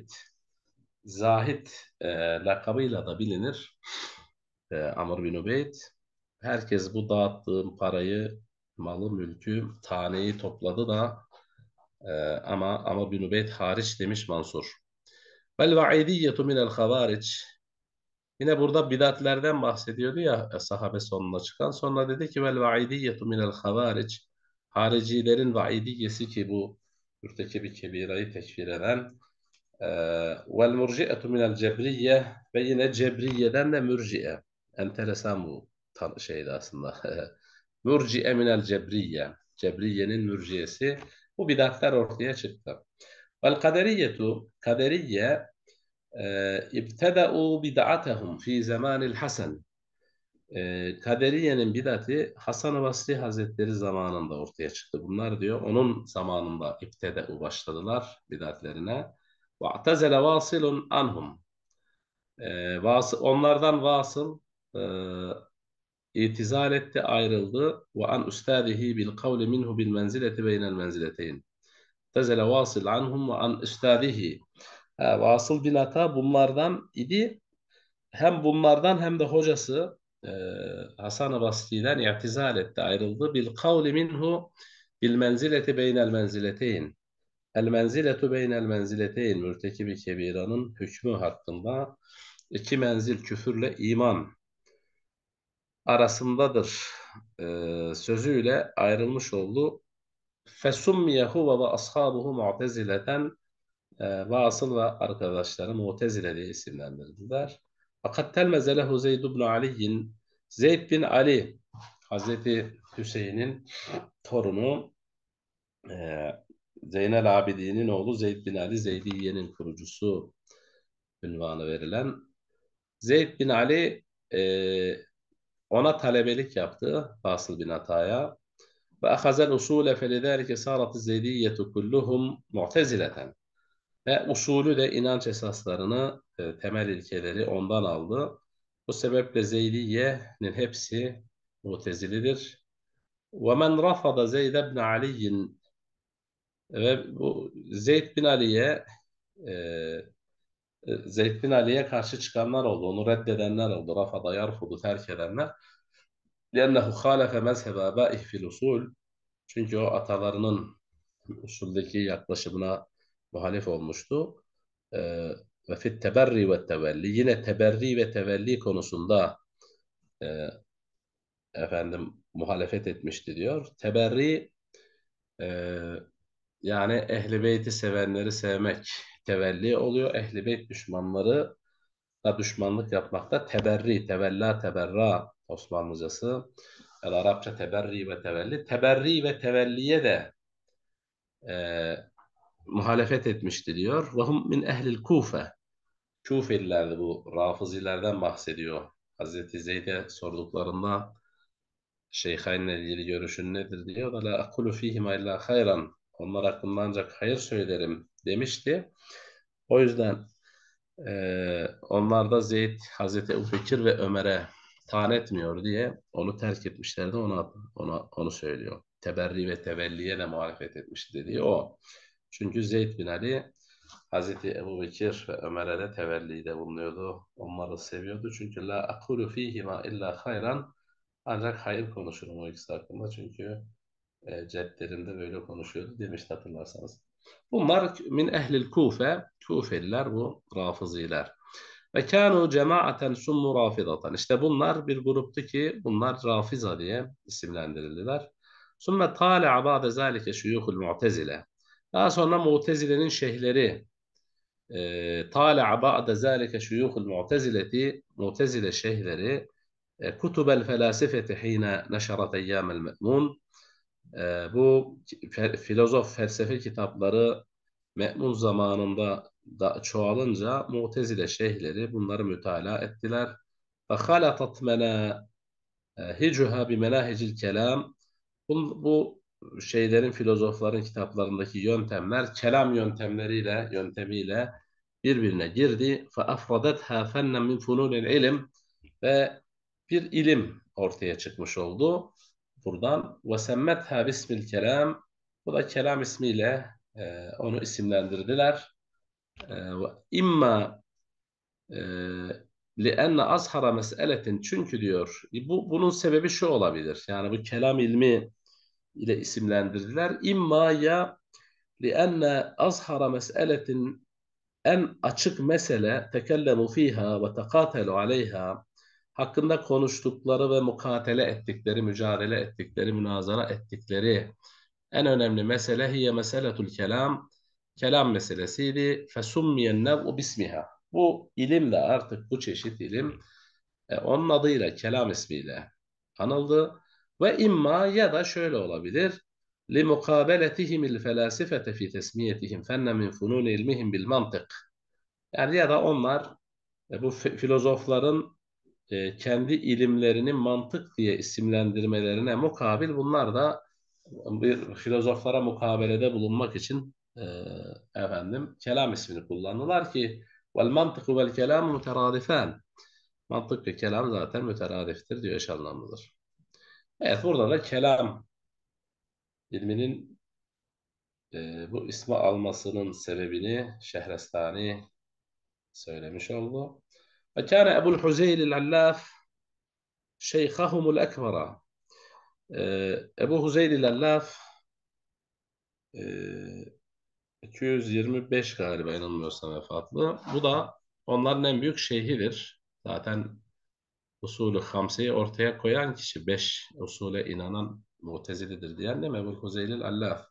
Zahid lakabıyla da bilinir. Amr bin Ubeyd. Herkes bu dağıttığım parayı, malı, mülkü, taneyi topladı da ama Amr bin Ubeyd hariç demiş Mansur. Vel vaidiyyetu minel havaric. Yine burada bidatlerden bahsediyordu ya sahabe sonuna çıkan. Sonra dedi ki vel vaidiyyetu minel havaric. Haricilerin vaidiyesi, ki bu bir kebirayı tekfir eden. Vel murci'etu minel cebriyye, ve yine cebriyeden de mürciye. Enteresan bu şeydi aslında. Mürciye minel cebriyye. Cebriyenin mürciyesi. Bu bidatler ortaya çıktı. Vel kaderiyetu, kaderiye ibteda'u bid'atahum fi zamanil Hasan. Kaderiye'nin bid'ati Hasan-ı Basri Hazretleri zamanında ortaya çıktı. Bunlar diyor onun zamanında ibteda'u başladılar bid'atlerine. Ve'tezele vasilun anhum. Onlardan vasıl e, itizal etti, ayrıldı. Ve an üstadihi bil kavli minhu bil menzileti beynel menzileteyn. Tezele vasıl anhum ve an üstadihi. Vasıl bin Ata bunlardan idi. Hem bunlardan hem de hocası Hasan-ı Basri'den i'tizal etti, ayrıldı. Bil kavli minhu bil menzileti beynel menzileteyn. El menziletu beynel menzileteyn, mürtekibi kebiranın hükmü hakkında iki menzil, küfürle iman arasındadır sözüyle ayrılmış oldu. Fesummiyehu ve ashabuhu mu'tezileten. Vasıl ve arkadaşları Mu'tezile diye isimlendirdiler. Fakat telmeze lehu Zeyd ibn Ali'nin, Zeyd bin Ali, Hazreti Hüseyin'in torunu, e, Zeynel Abidin'in oğlu Zeyd bin Ali, Zeydiye'nin kurucusu ünvanı verilen. Zeyd bin Ali ona talebelik yaptı Fasıl bin Ata'ya. Ve ahazel usule felidâlike sârat-ı zeydiyetu kulluhum mu'tezileten. Ve usulü de inanç esaslarını, temel ilkeleri ondan aldı. Bu sebeple Zeydiye'nin hepsi Mu'tezilidir. وَمَنْ رَفَضَ زَيْدَ بْنَ عَلِيٍّ ve bu Zeyd bin Ali'ye karşı çıkanlar oldu. Onu reddedenler oldu. Rafada yarfudu terk edenler. لِأَنَّهُ خَالَفَ مَذْهَبَ آبَائِهِ فِي الْأُصُولِ Çünkü o atalarının usuldeki yaklaşımına muhalif olmuştu. Ee, ve fit teberri ve tevelli. Yine teberri ve tevelli konusunda e, muhalefet etmişti diyor. Teberri e, yani Ehl-i Beyt'i sevenleri sevmek. Tevelli oluyor. Ehl-i Beyt düşmanları da düşmanlık yapmakta teberri, tevella, teberra Osmanlıcası. Yani Arapça teberri ve tevelli. Teberri ve tevelliye de e, muhalefet etmişti diyor. وَهُمْ min ehlil Kufe. Kufelilerdi bu. Rafizilerden bahsediyor. Hazreti Zeyd'e sorduklarında Şeyhayn'le ilgili görüşün nedir diyor. Da la akulu fihima illa hayran. Onlar hakkında ancak hayır söylerim demişti. O yüzden onlar da Zeyd, Hazreti Ebubekir ve Ömer'e taan etmiyor diye onu terk etmişlerdi. Onu söylüyor. Teberri ve tevelliye de muhalefet etmişti dediği o. Çünkü Zeyd bin Ali Hazreti Ebubekir ve Ömer'e de tevellide bulunuyordu. Onları seviyordu. Çünkü la akulu fihima illa hayran ancak hayır konuşurum o ikisi hakkında. Çünkü cedlerim de böyle konuşuyordu demişti hatırlarsanız. Bunlar min ehlil Kufe, Kufeliler bu Rafiziler. Ve kânû cemaaten summu rafidatan. İşte bunlar bir gruptu ki bunlar Rafiza diye isimlendirildiler. Sümme tâle'a ba'de zâlike şuyûhul mu'tezile. Daha sonra Mu'tezile'nin şeyhleri tâle'a ba'de zâlike şuyûhul mu'tezileti Mu'tezile şeyhleri kutubel felasifeti hîne neşeret eyyâmel me'mun bu filozof felsefe kitapları Me'mun zamanında da çoğalınca Mu'tezile şeyhleri bunları mütalaa ettiler. Ve halatat menahicuha bi menahicil kelam. Bu şeylerin, filozofların kitaplarındaki yöntemler kelam yöntemiyle birbirine girdi. Fe afradetha fennen min fununil ilim ve bir ilim ortaya çıkmış oldu. Buradan ve semmetha bismil kelam. Bu da kelam ismiyle onu isimlendirdiler. İmma li'enne azhara mes'eletin çünkü diyor bunun sebebi şu olabilir. Yani bu kelam ilmi ile isimlendirdiler. İmma ya li'enne azhara mes'eletin en açık mesele tekellemu fiha ve tekatelu aleyha hakkında konuştukları ve mukatele ettikleri, mücadele ettikleri, münazara ettikleri en önemli mesele hiye meseletul kelam. Kelam meselesiydi. Fesummiyen nev'u bismiha. Bu ilim de artık bu çeşit ilim onun adıyla, kelam ismiyle anıldı. Ve imma ya da şöyle olabilir. لِمُقَابَلَتِهِمِ الْفَلَاسِفَةَ فِي تَسْمِيَتِهِمْ فَنَّ مِنْ فُنُونِ عِلْمِهِمْ بِالْمَنْطِقِ Yani ya da onlar bu filozofların kendi ilimlerini mantık diye isimlendirmelerine mukabil bunlar da bir filozoflara mukabelede bulunmak için kelam ismini kullandılar ki vel mantıku vel kelamu müteradifan. Mantık ve kelam zaten müteradiftir diyor eş anlamlıdır. Evet burada da kelam ilminin bu ismi almasının sebebini Şehrestani söylemiş oldu. Ve kâne Ebul Huzeylil Allaf şeyhahumul ekbera. Ebu Huzeylil Allaf 225 galiba yanılmıyorsam vefatlı. Bu da onların en büyük şeyhidir. Zaten usulü hamseyi ortaya koyan kişi 5 usule inanan Mu'tezilidir diyen de Ebu Huzeylil Allaf.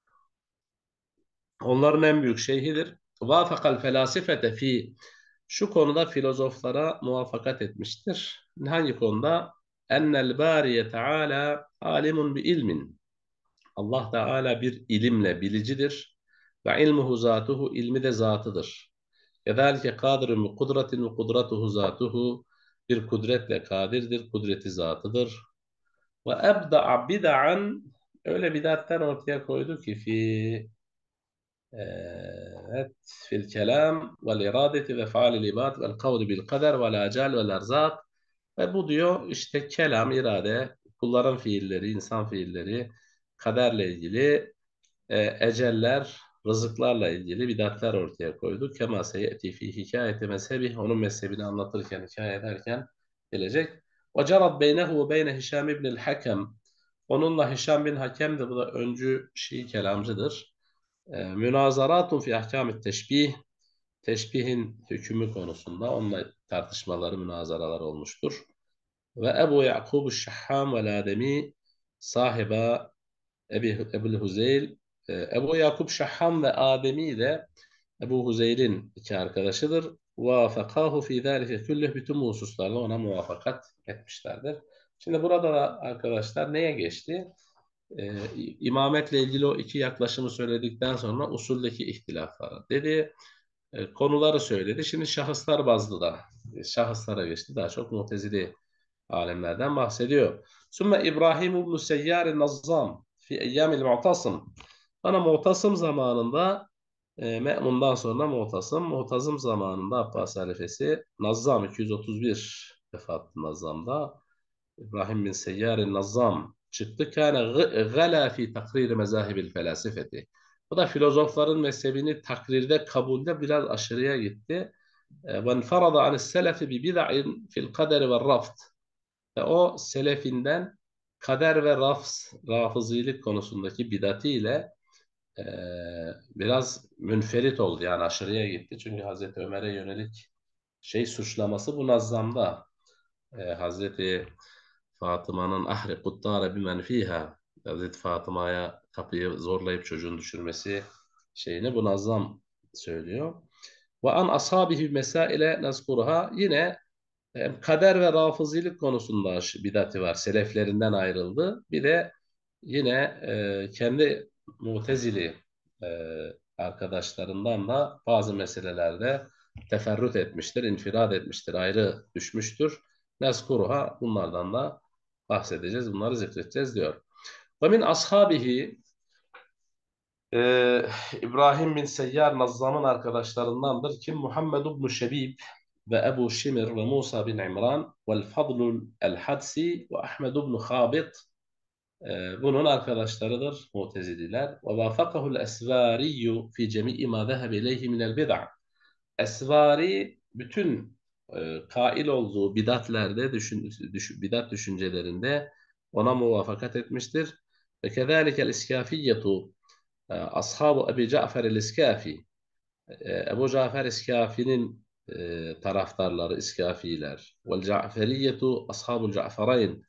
Onların en büyük şeyhidir. Vafakal felasifete fi şu konuda filozoflara muvaffakat etmiştir. Hangi konuda? Ennel bariye teala alimun bi ilmin. Allah Teala bir ilimle bilicidir. Ve ilmuhu zatuhu, ilmi de zatıdır. Kedalike kadirun bi kudretin ve kudretuhu zatuhu, bir kudretle kadirdir, kudreti zatıdır. Ve ebda'a bid'an, öyle bidatlar ortaya koydu ki evet, fil kelam vel iradeti ve faalil ibad vel kavli bil kader vel acal vel erzak. Ve bu diyor işte kelam, irade, kulların fiilleri, insan fiilleri, kaderle ilgili, eceller, rızıklarla ilgili bidatlar ortaya koydu. Kema seyeti fi hikayeti mezhebi, onun mezhebini anlatırken, hikaye ederken gelecek. Ve cerat beynehu ve beyne Hişam ibn Hakem. Onunla Hişam bin Hakem de, bu da öncü Şii kelamcıdır. Münazaratun fi ahkâmit teşbih, teşbihin hükmü konusunda onunla tartışmaları, münazaralar olmuştur. Ve Ebu Ya'kub Şahham ve Lademi sahiba Ebu Huzeyl, Ebu Yakup Şahham ve Ademi de Ebu Huzeyl'in iki arkadaşıdır. Vafakahu fi zâlike külleh, bütün bu hususlarla ona muvaffakat etmişlerdir. Şimdi burada da arkadaşlar neye geçti? İmametle ilgili o iki yaklaşımı söyledikten sonra usuldeki ihtilaflara dedi. Konuları söyledi. Şimdi şahıslar bazlı da şahıslara geçti. Daha çok Mu'tezili alimlerden bahsediyor. Sümme İbrahim ibn Seyyar Nazzam fi eyyamil Mu'tasım. Bana Mu'tasım zamanında, Me'mun'dan sonra Mu'tasım, Mu'tazım zamanında Abbas halifesi Nazzam 231 vefatlı Nazzam'da İbrahim bin Seyyar Nazzam çıktı. Kâne gâlâ fi takrir mezahibil felasifeti. Bu da filozofların mezhebini takrirde, kabulde biraz aşırıya gitti. Ve enfarada anis selefi bi bid'in fil kaderi ve raft. Ve o selefinden kader ve rafızilik konusundaki bidatiyle e, biraz münferit oldu. Yani aşırıya gitti. Çünkü Hazreti Ömer'e yönelik suçlaması bu Nazzam'da. Hazreti Fatıma'nın ahri kuttara bimen fiha, Hazreti Fatıma'ya kapıyı zorlayıp çocuğunu düşürmesi şeyini bu Nazzam söylüyor. Ve an ashabihi mesaile nazkuruha, yine kader ve rafızilik konusunda bidati var. Seleflerinden ayrıldı. Bir de yine kendi Mu'tezili e, arkadaşlarından da bazı meselelerde teferrüt etmiştir, infirad etmiştir, ayrı düşmüştür. Neskuruha, bunlardan da bahsedeceğiz, bunları zikredeceğiz diyor. Ve min ashabihi, ee, İbrahim bin Seyyar Nazzam'ın arkadaşlarındandır. Kim? Muhammed ibn Şebib ve Ebu Şimir ve Musa bin İmran ve Fadlul el-Hadsi ve Ahmed ibn Habit. Bunun arkadaşlarıdır Mu'tezililer. Ve vafakahul esvariyyu fi cemi'i ma zehebe ileyhi minel bid'a. Esvari bütün kail olduğu bidatlerde, bidat düşüncelerinde ona muvafakat etmiştir. Ve kezalikel iskafiyyetu, Ashab-ı Ebi Cafer el-İskafi, Ebu Cafer İskafi'nin taraftarları, İskafiler. Vel Ca'feriyetu Ashabul Ca'ferayn,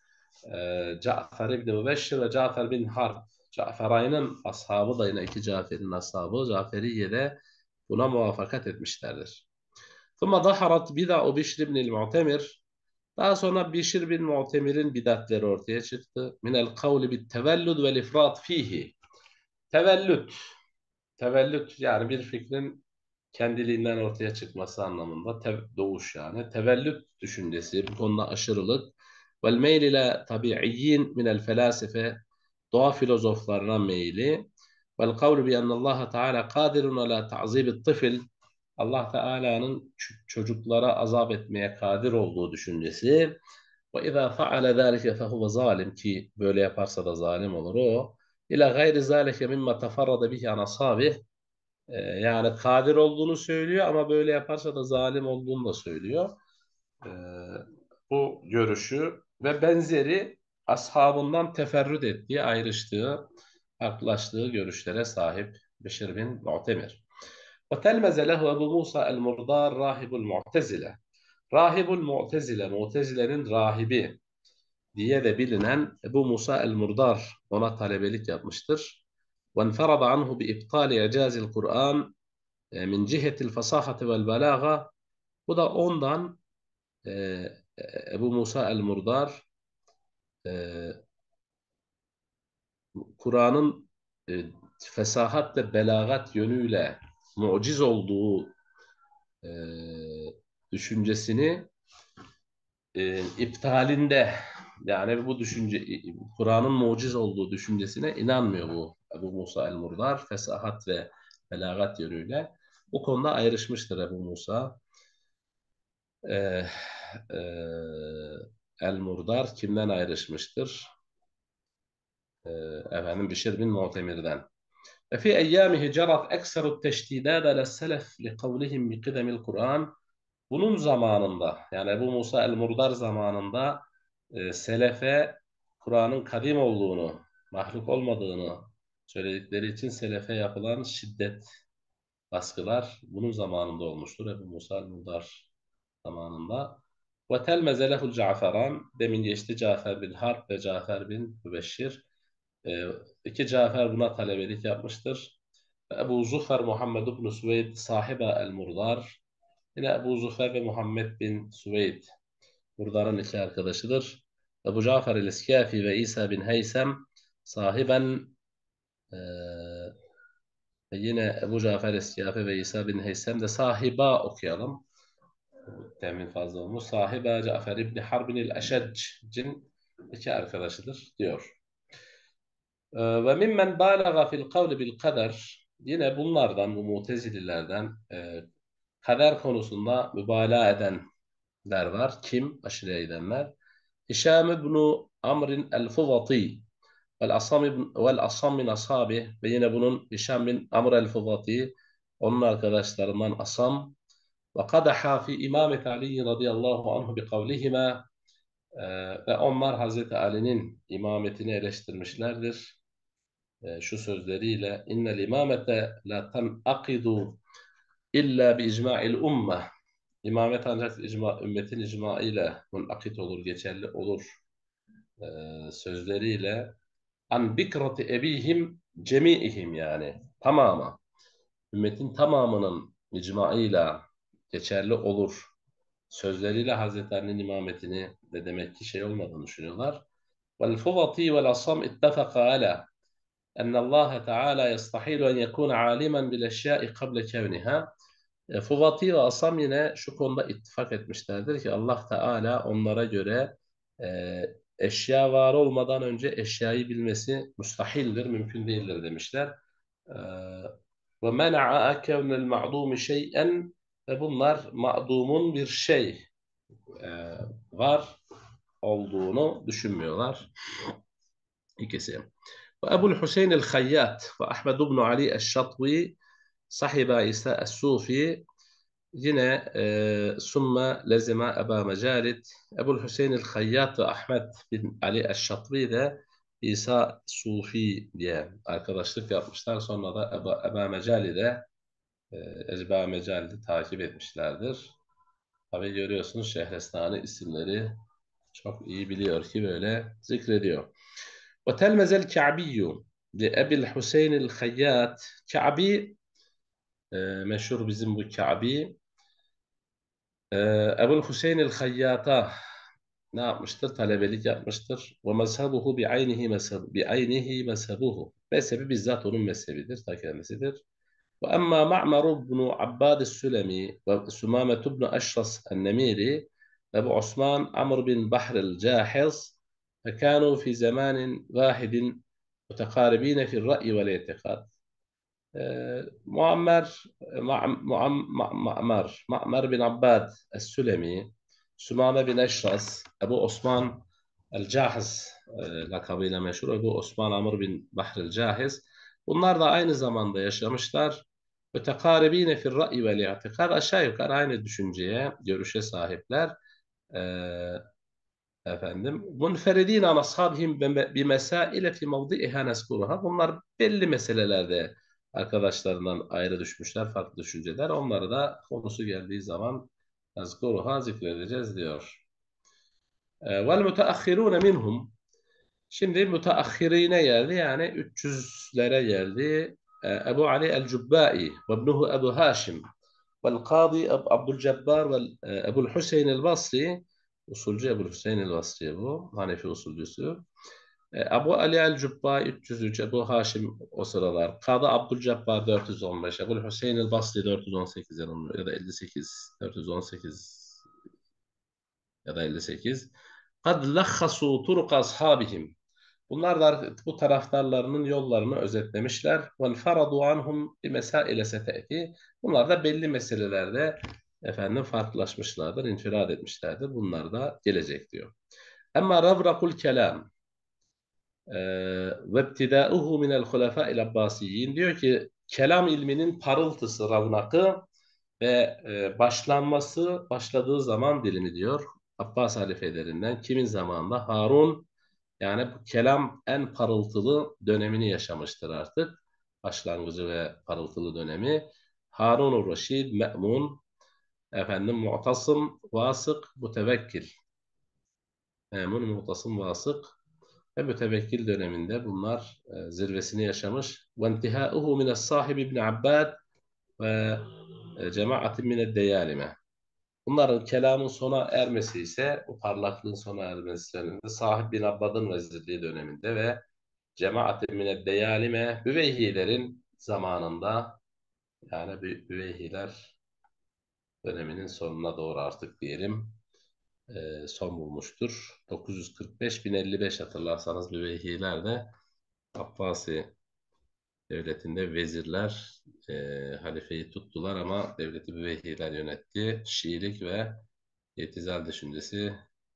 Cafer ibn Mübeşşir ve Cafer bin Harb. Ca'ferayn'ın ashabı da yine iki Cafer'in ashabı. Ca'feriye de buna muvaffakat etmişlerdir. Thumma daharat bida'u Bişr ibn el-Mu'temir. Daha sonra Bişr bin Mu'temir'in bidatleri ortaya çıktı. Minel kavli bit tevellud vel ifrat fihi. Tevellüt. Tevellüt yani bir fikrin kendiliğinden ortaya çıkması anlamında, doğuş yani. Tevellüt düşüncesi, bu konuda aşırılık. Vel meyl ile tabiiyyin minel felasife, doğa filozoflarına meyli. Vel kavlu bi ennallaha teala kadirun ala ta'zibit tıfil, Allah Teala'nın çocuklara azap etmeye kadir olduğu düşüncesi. Ve izâ feale zâlike fehuve zalim, ki böyle yaparsa da zalim olur o. İlâ gayri zâlike mimma teferrade bihi an ashabih, yani kadir olduğunu söylüyor ama böyle yaparsa da zalim olduğunu da söylüyor. Ee, Bu görüşü ve benzeri ashabından teferrüt ettiği, ayrıştığı, farklılaştığı görüşlere sahip Beşir bin Mu'temir. Ve telmeze lehu Ebu Musa el-Murdar rahibul Mu'tezile. Rahibul Mu'tezile, Mu'tezile'nin rahibi diye de bilinen Ebu Musa el-Murdar ona talebelik yapmıştır. وَانْفَرَضَ عَنْهُ بِإِبْطَالِ إعجاز القرآن min cihetil fasahati vel belaga. Bu da ondan, e, Ebu Musa el-Murdar, e, Kur'an'ın fesahat ve belagat yönüyle muciz olduğu e, düşüncesini iptalinde, yani bu düşünce Kur'an'ın muciz olduğu düşüncesine inanmıyor bu Ebu Musa el-Murdar, fesahat ve belagat yönüyle. Bu konuda ayrışmıştır Ebu Musa e, el-Murdar. Kimden ayrışmıştır? E, efendim Bişir bin Mu'temir'den. ففي أيامه جرت أكثر التشديدات على السلف لقولهم بقدم القرآن. Bunun zamanında, yani Ebu Musa el-Murdar zamanında Selefe Kur'an'ın kadim olduğunu, mahluk olmadığını söyledikleri için Selefe yapılan şiddet, baskılar bunun zamanında olmuştur. Ebu Musa el-Murdar zamanında. Ve telmeze lehul Caferan, demin geçti Cafer bin Harp ve Cafer bin Mübeşşir. İki Cafer buna talebelik yapmıştır. Ebu Zufer Muhammed ibn Süveyd sahibe el-Murdar. Yine Ebu Zufer ve Muhammed bin Süveyd Murdar'ın iki arkadaşıdır. Ebu Cafer el-İskâfi ve İsa bin Heysem sahiben yine Ebu Cafer el-İskâfi ve İsa bin Heysem de sahiba okuyalım. Temin fazla olmuş. Sahiba Cafer İbni Harbin el-Eşecc'in iki arkadaşıdır diyor. Ve mimmen bâlaga fil kavli bil kader, yine bunlardan, bu Mutezililerden kader konusunda mübalağa edenler var. Kim? Aşırıya gidenler. Hişam ibn Amr el-Fuvati vel Asam min ashabi, ve yine bunun Hişam bin Amr el-Fuvati, onun arkadaşlarından Asam, ve kadaha fi imamet Ali radıyallahu anhu bi kavlihima, ve onlar Hazreti Ali'nin imametini eleştirmişlerdir. Şu sözleriyle: innel imamete la tenakidu illa bi icma'il ummeh. İmamet ancak ümmetin icma ile münakit olur, geçerli olur sözleriyle an bikrati ebihim cemi'ihim, yani tamamı, ümmetin tamamının icmaıyla geçerli olur sözleriyle Hazreti Ali'nin imametini de demek ki şey olmadığını düşünüyorlar. Vel Fuvati vel Asam ittefaka ala en Allah Teala yastahilu en yekuna alimen bil eşyai kable kevniha. Fuvati ve Asam yine şu konuda ittifak etmişlerdir ki Allah Teala onlara göre e, eşya var olmadan önce eşyayı bilmesi müstahildir, mümkün değildir demişler. E, ve mena'a kevnel ma'dumi şey'en, ve bunlar ma'dumun bir şey e, var olduğunu düşünmüyorlar. İkisi. Ve Ebu'l Hüseyin el-Hayyat ve Ahmed ibn Ali el-Şatvi sahiba İsa el-Sufi. Yine Sümme lezima Eba Mecalit, Ebu'l Hüseyin el-Hayyat ve Ahmet bin Ali el-Şatbi de İsa Sufi diye arkadaşlık yapmışlar. Sonra da Eba Mecali de Eba Mecali takip etmişlerdir. Tabi görüyorsunuz Şehrestani isimleri çok iyi biliyor ki böyle zikrediyor. Ve telmezel Ka'biyyü li Ebu'l Hüseyin el-Hayyat. Ka'bi, meşhur bizim bu Ka'bi. Ebu'l Hüseyin el-Hayyat'a ne yapmıştır? Talebelik yapmıştır. Ve mezhebuhu bi'aynihi mezhebuhu. Mezhebi bizzat onun mezhebidir, ta kendisidir. Ve emma Ma'mar ibn Abbad el-Sülemi ve Sümame ibn Eşras el-Nemiri ve Ebu Osman Amr bin Bahr el-Cahiz فكانوا في زمان واحد متقاربين في الرأي والاعتقاد. Muammer bin Abbad Es-Sülemi, Sümame bin Eşras, Ebu Osman El-Cahiz lakabıyla meşhur Ebu Osman Amr bin Bahr el-Cahiz. Bunlar da aynı zamanda yaşamışlar. Mütekaribine fir ra'yi vel i'tikad, aşağı yukarı aynı düşünceye, görüşe sahipler. Ee, Efendim, munferidin an ashabihim bi mesaile fi mevdi'iha neskuruha. Bunlar belli meselelerde arkadaşlarından ayrı düşmüşler, farklı düşünceler. Onları da konusu geldiği zaman neskuruha zikredeceğiz diyor. Vel müteahhirune minhum. Şimdi müteahhirine geldi, yani 300'lere geldi. Ebu Ali el-Cubbai ve ibnuhu Ebu Haşim vel Kadi Abdülcebbar ve Ebu'l Hüseyin el-Basri. Usulcü Ebu'l Hüseyin el-Basri bu. Hanefi usulcüsü. Ebu Ali el-Cübba 303, Ebu Haşim o sıralar, Kadı Abdülcebbar 415, Ebu Hüseyin el-Basri 418 yanılmıyor ya da 58, 418 ya da 58. Kad lekhasu turuk ashabihim. Bunlar da bu taraftarlarının yollarını özetlemişler. Vel faradu anhum bi mesaile sete'ti. Bunlar da belli meselelerde efendim farklılaşmışlardır, infirad etmişlerdir. Bunlar da gelecek diyor. Ama ravrakul kelam ve ibtidauhu minel hulefâ'il abbasiyyin diyor ki kelam ilminin parıltısı, ravnakı ve başladığı zaman dilimi diyor. Abbas halifelerinden kimin zamanında? Harun, yani bu kelam en parıltılı dönemini yaşamıştır artık. Başlangıcı ve parıltılı dönemi. Harun-ur Reşid, Me'mun, efendim Mu'tasım, Vasık, Mütevekkil. Me'mun, Mu'tasım, Vasık ve Mütevekkil döneminde bunlar zirvesini yaşamış. Ve intihâuhu mine sahib İbn Abbad ve cemaatin mine deyalime. Bunların kelamın sona ermesi ise bu parlaklığın sona ermesilerinde Sahib bin Abbad'ın vezirliği döneminde ve cemaat-i mineddeyalime Büveyhilerin zamanında, yani Büveyhiler döneminin sonuna doğru artık diyelim son bulmuştur. 945-1055 hatırlarsanız Büveyhiler de Abbasi devletinde vezirler halifeyi tuttular ama devleti Büveyhiler yönetti. Şiilik ve İtizal düşüncesi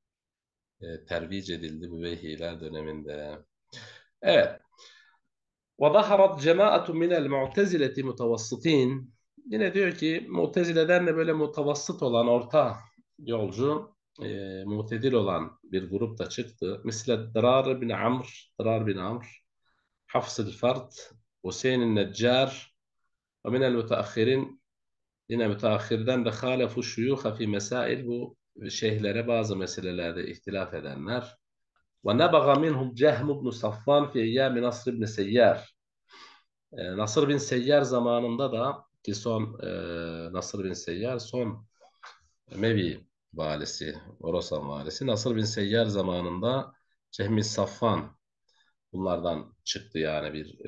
tervic edildi Büveyhiler döneminde. Evet. وَظَهَرَتْ جَمَاءَةٌ مِنَ الْمُعْتَزِلَةِ مُتَوَسِّطِينَ. Yine diyor ki Mu'tezile'den de böyle mutavassıt olan, orta yolcu, mutedil olan bir grup da çıktı. Misle Dırar bin Amr, Hafs el-Fard, Hüseyin el-Neccar ve minel müteahhirin, yine müteahhirden de hâlefu şuyûha fi mesail, bu şeyhlere bazı meselelerde ihtilaf edenler. وَنَبَغَ مِنْهُمْ جَهْمُ بْنُ صَفَّانْ فِي اَيَّامِ نَصْرِ بْنِ سَيَّارٍ. Nasır bin Seyyar zamanında da ki Nasır bin Seyyar son Mevi valisi, Orasan valisi. Nasır bin Seyyar zamanında Cehmi Safvan bunlardan çıktı, yani bir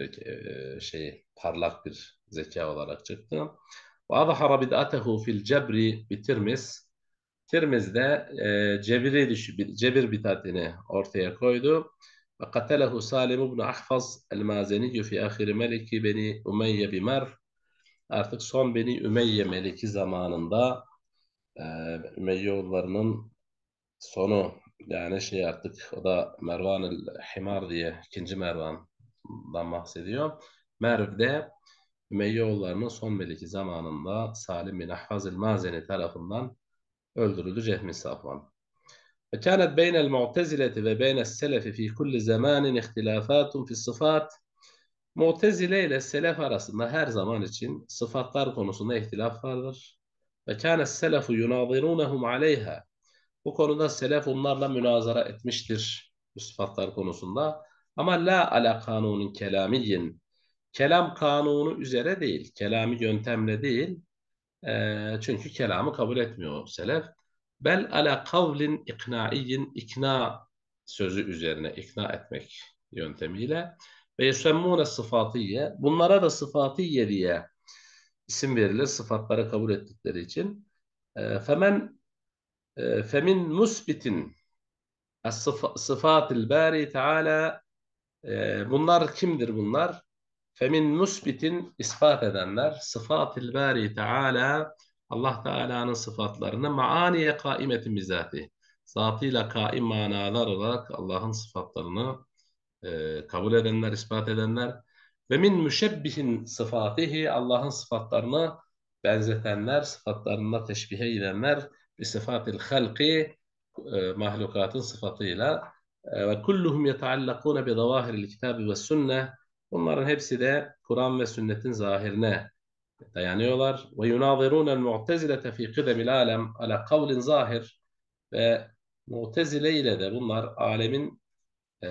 parlak bir zeka olarak çıktı. Ve azhara bid'atehu fil cebri bitirmiz. Tirmiz'de cebir bidatini ortaya koydu. Ve katelehu Salim ibn Ahfaz el-Mazeni fi ahiri meliki Beni Umeyye bimer. Artık son Beni Ümeyye meliki zamanında e, Ümeyyoğullarının sonu, yani artık o da Mervan el-Himar diye ikinci Mervan'dan bahsediyor. Merv'de Ümeyyoğullarının son meliki zamanında Salim bin Ahfaz el-Mazeni tarafından öldürüldü Cehmi Safvan. فكانت بين المعتزلة وبين السلف في كل زمان اختلافات في الصفات. Mu'tezile ile selef arasında her zaman için sıfatlar konusunda ihtilaf vardır. Ve kâne selefu yunâzirûnehum aleyha. Bu konuda selef onlarla münazara etmiştir bu sıfatlar konusunda. Ama la ala kanunun kelamiyyin. Kelam kanunu üzere değil, kelami yöntemle değil. Çünkü kelamı kabul etmiyor selef. Bel ala kavlin ikna'iyyin, ikna sözü üzerine, ikna etmek yöntemiyle. Ve yusemmûne sıfatiyye. Bunlara da sıfatiyye diye isim verilir, sıfatları kabul ettikleri için. Femen femin musbitin sıfatil bari teala. Bunlar kimdir bunlar? Femin musbitin, ispat edenler, sıfatil bari teala, Allah Teala'nın sıfatlarını maaniye kaimetin bizati, zatıyla kaim manalar olarak Allah'ın sıfatlarını kabul edenler, ispat edenler. Ve min müşebbihin sıfatihi, Allah'ın sıfatlarını benzetenler, sıfatlarına teşbihe gidenler, bi sıfatil halki, mahlukatın sıfatıyla. Ve kulluhum yeteallakune bi zavahiril kitabi ve sünne. Bunların hepsi de Kur'an ve sünnetin zahirine dayanıyorlar. Ve yunazirûnel mu'tezilete fî kıdemil alem ala kavlin zahir. Ve Mu'tezile ile de bunlar alemin e,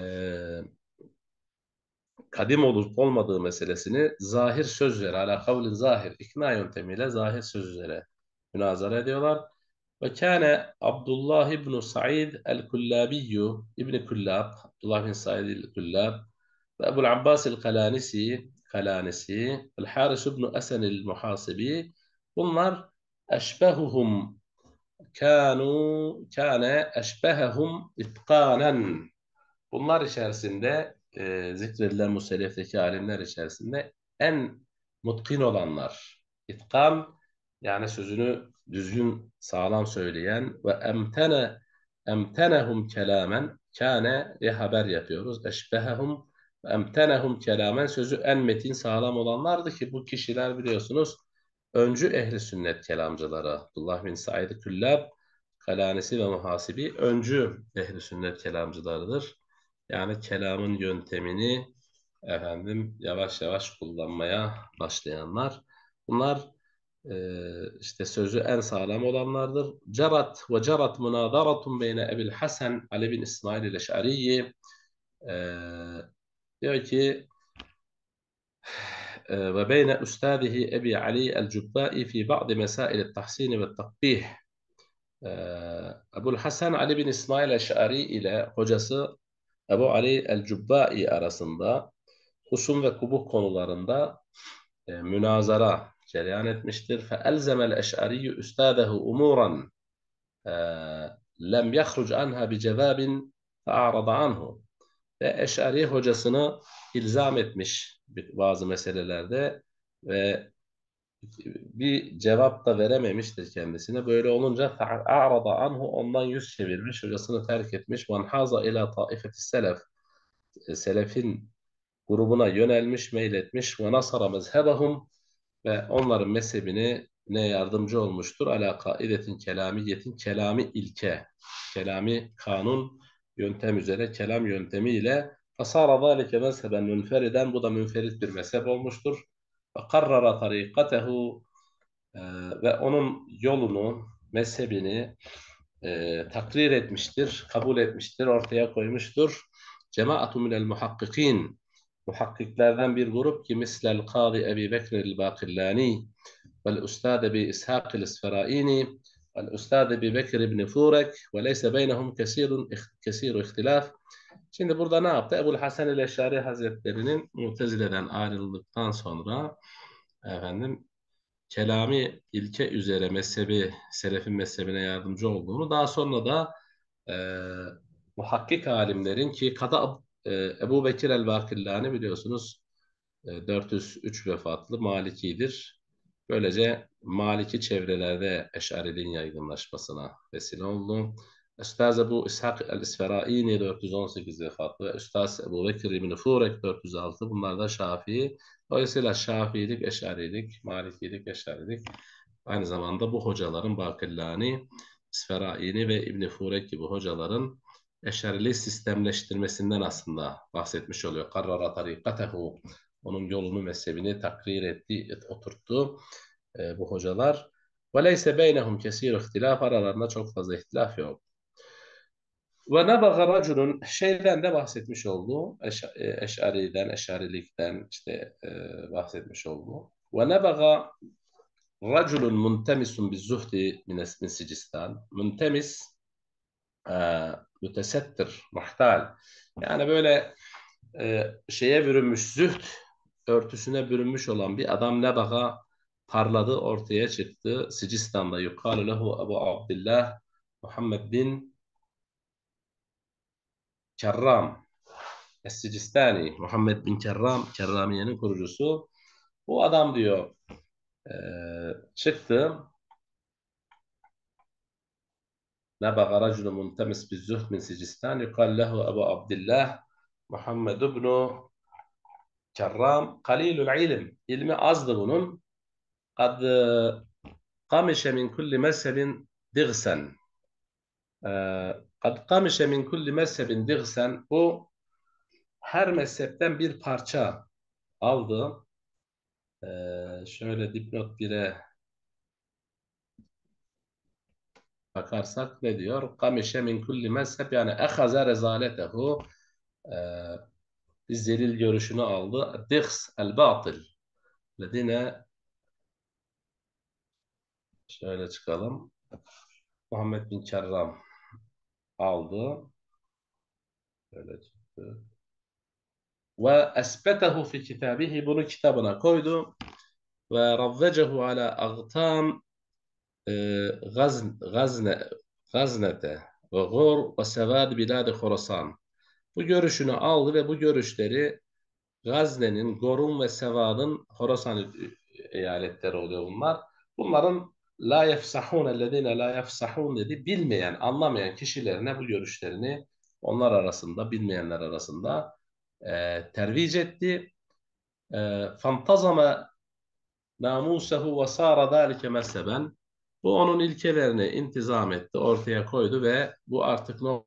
kadim olup olmadığı meselesini zahir sözlere, ala kavlin zahir, ikna yöntemiyle zahir sözlere münazara ediyorlar. Ve kâne Abdullah ibn Sa'id el-Kullabiyyü İbn Kullab, Abdullah bin Sa'id el-Kullab ve Ebu'l Abbas el-Kalanisi, el-Haris ibn Esen el-Muhasibi, bunlar eşbehuhum kâne eşbehehum itqânen. Bunlar içerisinde zikredilen muselefteki alimler içerisinde en mutkin olanlar. İtkan yani sözünü düzgün sağlam söyleyen ve emtenehum kelamen kâne diye haber yapıyoruz. Eşbehehum ve emtenehum kelamen sözü en metin sağlam olanlardı ki bu kişiler biliyorsunuz öncü ehli sünnet kelamcıları. Abdullah bin Said Küllab, Kalanisi ve Muhasibi öncü ehli sünnet kelamcılarıdır. Yani kelamın yöntemini yavaş yavaş kullanmaya başlayanlar. Bunlar işte sözü en sağlam olanlardır. Cerat münadaratun beyne Ebil Hasan Ali bin İsmail el-Eş'ariyi, e, diyor ki ve beyne üstadihi Ebi Ali el-Cubbai fi ba'di mesail el-tahsin ve takbih. Ebu'l Hasan Ali bin İsmail el-Eş'ari ile hocası Ebu Ali el-Cubbai arasında husum ve kubuh konularında münazara cereyan etmiştir. فَاَلْزَمَ الْاَشْعَرِيُّ üstâdehu umuran lem yahruc anha bi cevabin fe'arada anhu. Ve Eş'ari hocasını ilzam etmiş bazı meselelerde ve bir cevap da verememiştir kendisine. Böyle olunca fe'arada anhu ondan yüz çevirmiş, hocasını terk etmiş. وَانْحَازَ ila taifeti selef. Selefin grubuna yönelmiş, meyletmiş. وَنَصَرَ mezhebahum ve onların mezhebine ne yardımcı olmuştur? Ala kaidetin kelamiyetin kelami ilke, kelami kanun yöntem üzere kelam yöntemiyle fasara zalike mezheben münferiden bu da münferit bir mezhep olmuştur. Ve karrara tarikatehu ve onun yolunu, mezhebini takrir etmiştir, kabul etmiştir, ortaya koymuştur. Cemaatu minel muhakkikin muhakkiklerden bir grup ki mislel Kazi Ebi Bekr el-Bakillani vel Üstad Ebi İshak el-İsferaini vel Üstad Ebi Bekr ibn Furek ve leyse beynehum kesiru ihtilaf. Şimdi burada ne yaptı? Ebu'l Hasan el-Eşari Hazretleri'nin Mutezile'den ayrıldıktan sonra efendim kelami ilke üzere mezhebi, selefin mezhebine yardımcı olduğunu, daha sonra da e, muhakkik alimlerin ki Ebu Bekir el-Bakillani biliyorsunuz 403 vefatlı Malikidir. Böylece Maliki çevrelerde Eş'ariliğin yaygınlaşmasına vesile oldu. Üstaz Ebu İshak el-İsferaini 418 vefatlı ve Üstaz Ebu Bekir İbni Furek 406. Bunlar da Şafii. Dolayısıyla Şafiilik, Eş'arilik, Malikilik, Eş'arilik aynı zamanda bu hocaların Bakillani, İsferaini ve İbni Furek gibi hocaların Eş'ariliği sistemleştirmesinden aslında bahsetmiş oluyor. Karrara tarikatehu onun yolunu mezhebini takrir etti, oturttu bu hocalar. Ve leyse beynehum kesir ihtilaf aralarında çok fazla ihtilaf yok. Ve nebaga raculun şeyden de bahsetmiş olduğu Eş'ari'den, Eş'arilikten işte bahsetmiş olduğu. Ve nebaga raculun muntemisun bizzuhdi min Sicistan. Muntemis mütesettir, muhtal. Yani böyle şeye bürünmüş, zühd örtüsüne bürünmüş olan bir adam nebaga parladı, ortaya çıktı. Sicistan'da yukalu lehu Ebu Abdillah Muhammed bin Kerram Es-Sicistani, Muhammed bin Kerram, Kerramiye'nin kurucusu. Bu adam diyor çıktı. Nebaga raculu muntemis bizzühd min Sicistan yukalu lehu Ebu Abdillah Muhammed bin Kerram kalilul ilim. İlmi azdı bunun. Kad kamişe min kulli mezhebin digsen. Kad kamişe min kulli mezhebin digsen. Bu her mezhepten bir parça aldı. Şöyle dipnot 1'e bakarsak ne diyor? Kamişe min kulli mezheb yani ehaza rezaletehu bir zelil görüşünü aldı. Digs el batıl. Ledine şöyle çıkalım. Muhammed bin Kerram aldı. Böyle çıktı. Ve esbetehu fi kitabihi, bunu kitabına koydu. Ve ravvecehu ala agtam e, gazne, gaznete ve gor ve sevad bilad Khorasan. Bu görüşünü aldı ve bu görüşleri Gazne'nin, Gor'un ve Sevad'ın Horasan eyaletleri oluyor bunlar. Bunların la yefsahun ellezine la yefsahun dedi. Bilmeyen, anlamayan kişilerine bu görüşlerini onlar arasında, bilmeyenler arasında tervic etti. Fantazama namusehu ve sara zalike mezheben. Bu onun ilkelerini intizam etti, ortaya koydu ve bu artık ne?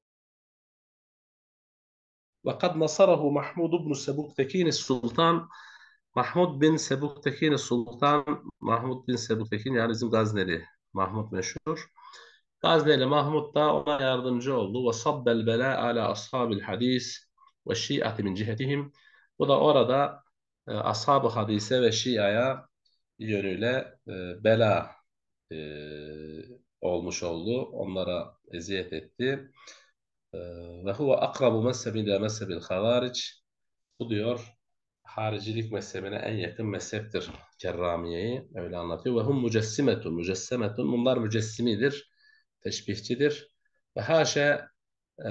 وقد نصره محمود بن سبكتكين السلطان. Mahmud bin Sebuktekin Sultan, Mahmud bin Sebuktekin yani bizim Gazneli Mahmud meşhur. Gazneli Mahmud da ona yardımcı oldu. Ve sabbel bela ala ashabil hadis ve şiati min cihetihim. Bu da orada ashab-ı hadise ve şiaya yönüyle bela e, olmuş oldu. Onlara eziyet etti. E, Ve huve akrabu mezhebin ila mezhebil havaric. Bu diyor haricilik mezhebine en yakın mezheptir Kerramiye'yi. Öyle anlatıyor. Ve hum mücessimetun. Mücessemetun. Bunlar mücessimidir. Teşbihçidir. Ve haşa e,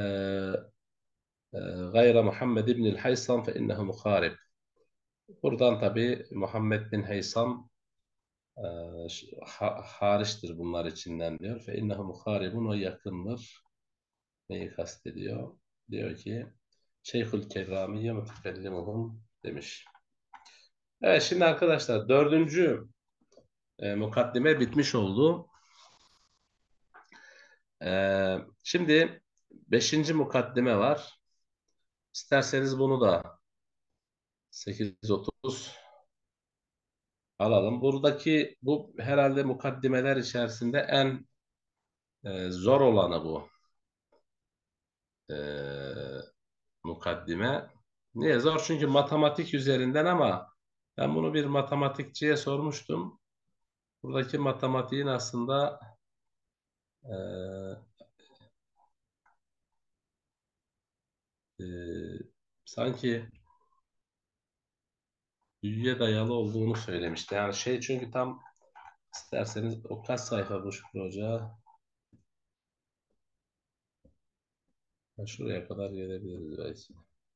gayre Muhammed İbnül Haysam fe innehu muharib. Buradan tabi Muhammed bin Haysam hariçtir bunlar içinden diyor. Fe innehu muharibun, o yakındır. Neyi kastediyor? Diyor ki Şeyhül Kerramiye mütekellimuhum demiş. Evet, şimdi arkadaşlar dördüncü mukaddime bitmiş oldu. Şimdi beşinci mukaddime var. İsterseniz bunu da 8.30 alalım. Buradaki bu herhalde mukaddimeler içerisinde en zor olanı bu e, mukaddime. Niye zor? Çünkü matematik üzerinden, ama ben bunu bir matematikçiye sormuştum. Buradaki matematiğin aslında e, e, sanki bilgiye dayalı olduğunu söylemişti. Yani şey, çünkü tam isterseniz o kaç sayfa bu Şükrü Hoca? Şuraya kadar gelebiliriz belki.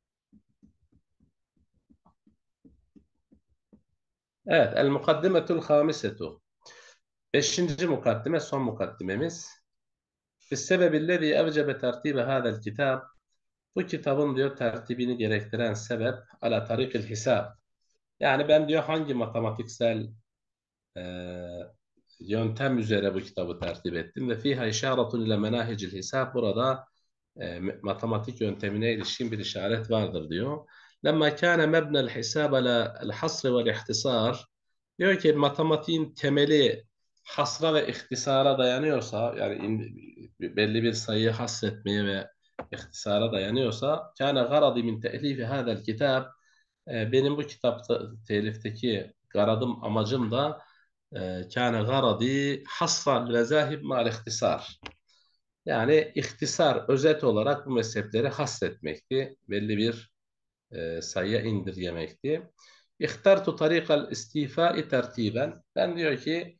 Evet, el mukaddimetul hamisetu. Beşinci mukaddime, son mukaddimemiz. Fissebebillezî evcebe tertibe hâzel kitâb. Bu kitabın diyor tertibini gerektiren sebep ala tarikil hisab. Yani ben diyor hangi matematiksel e, yöntem üzere bu kitabı tertip ettim ve fiha işaretun ile menahicil hisab. Burada matematik yöntemine ilişkin bir işaret vardır diyor. Lemma kâne mebnel hisâb alâ el-hasr vel-ihtisâr. Diyor ki matematiğin temeli hasra ve ihtisara dayanıyorsa, yani belli bir sayıyı hasretmeye ve ihtisara dayanıyorsa, kâne garadi min te'lifi hâzel kitâb. Benim bu kitapta telifteki garadım, amacım da kâne garadi hasran ve zâhib ma'al ihtisar. Yani ihtisar, özet olarak bu mezhepleri hasretmekti. Belli bir sayıya indirgemekti. İhtartu tarikal istifai tertiben. Ben diyor ki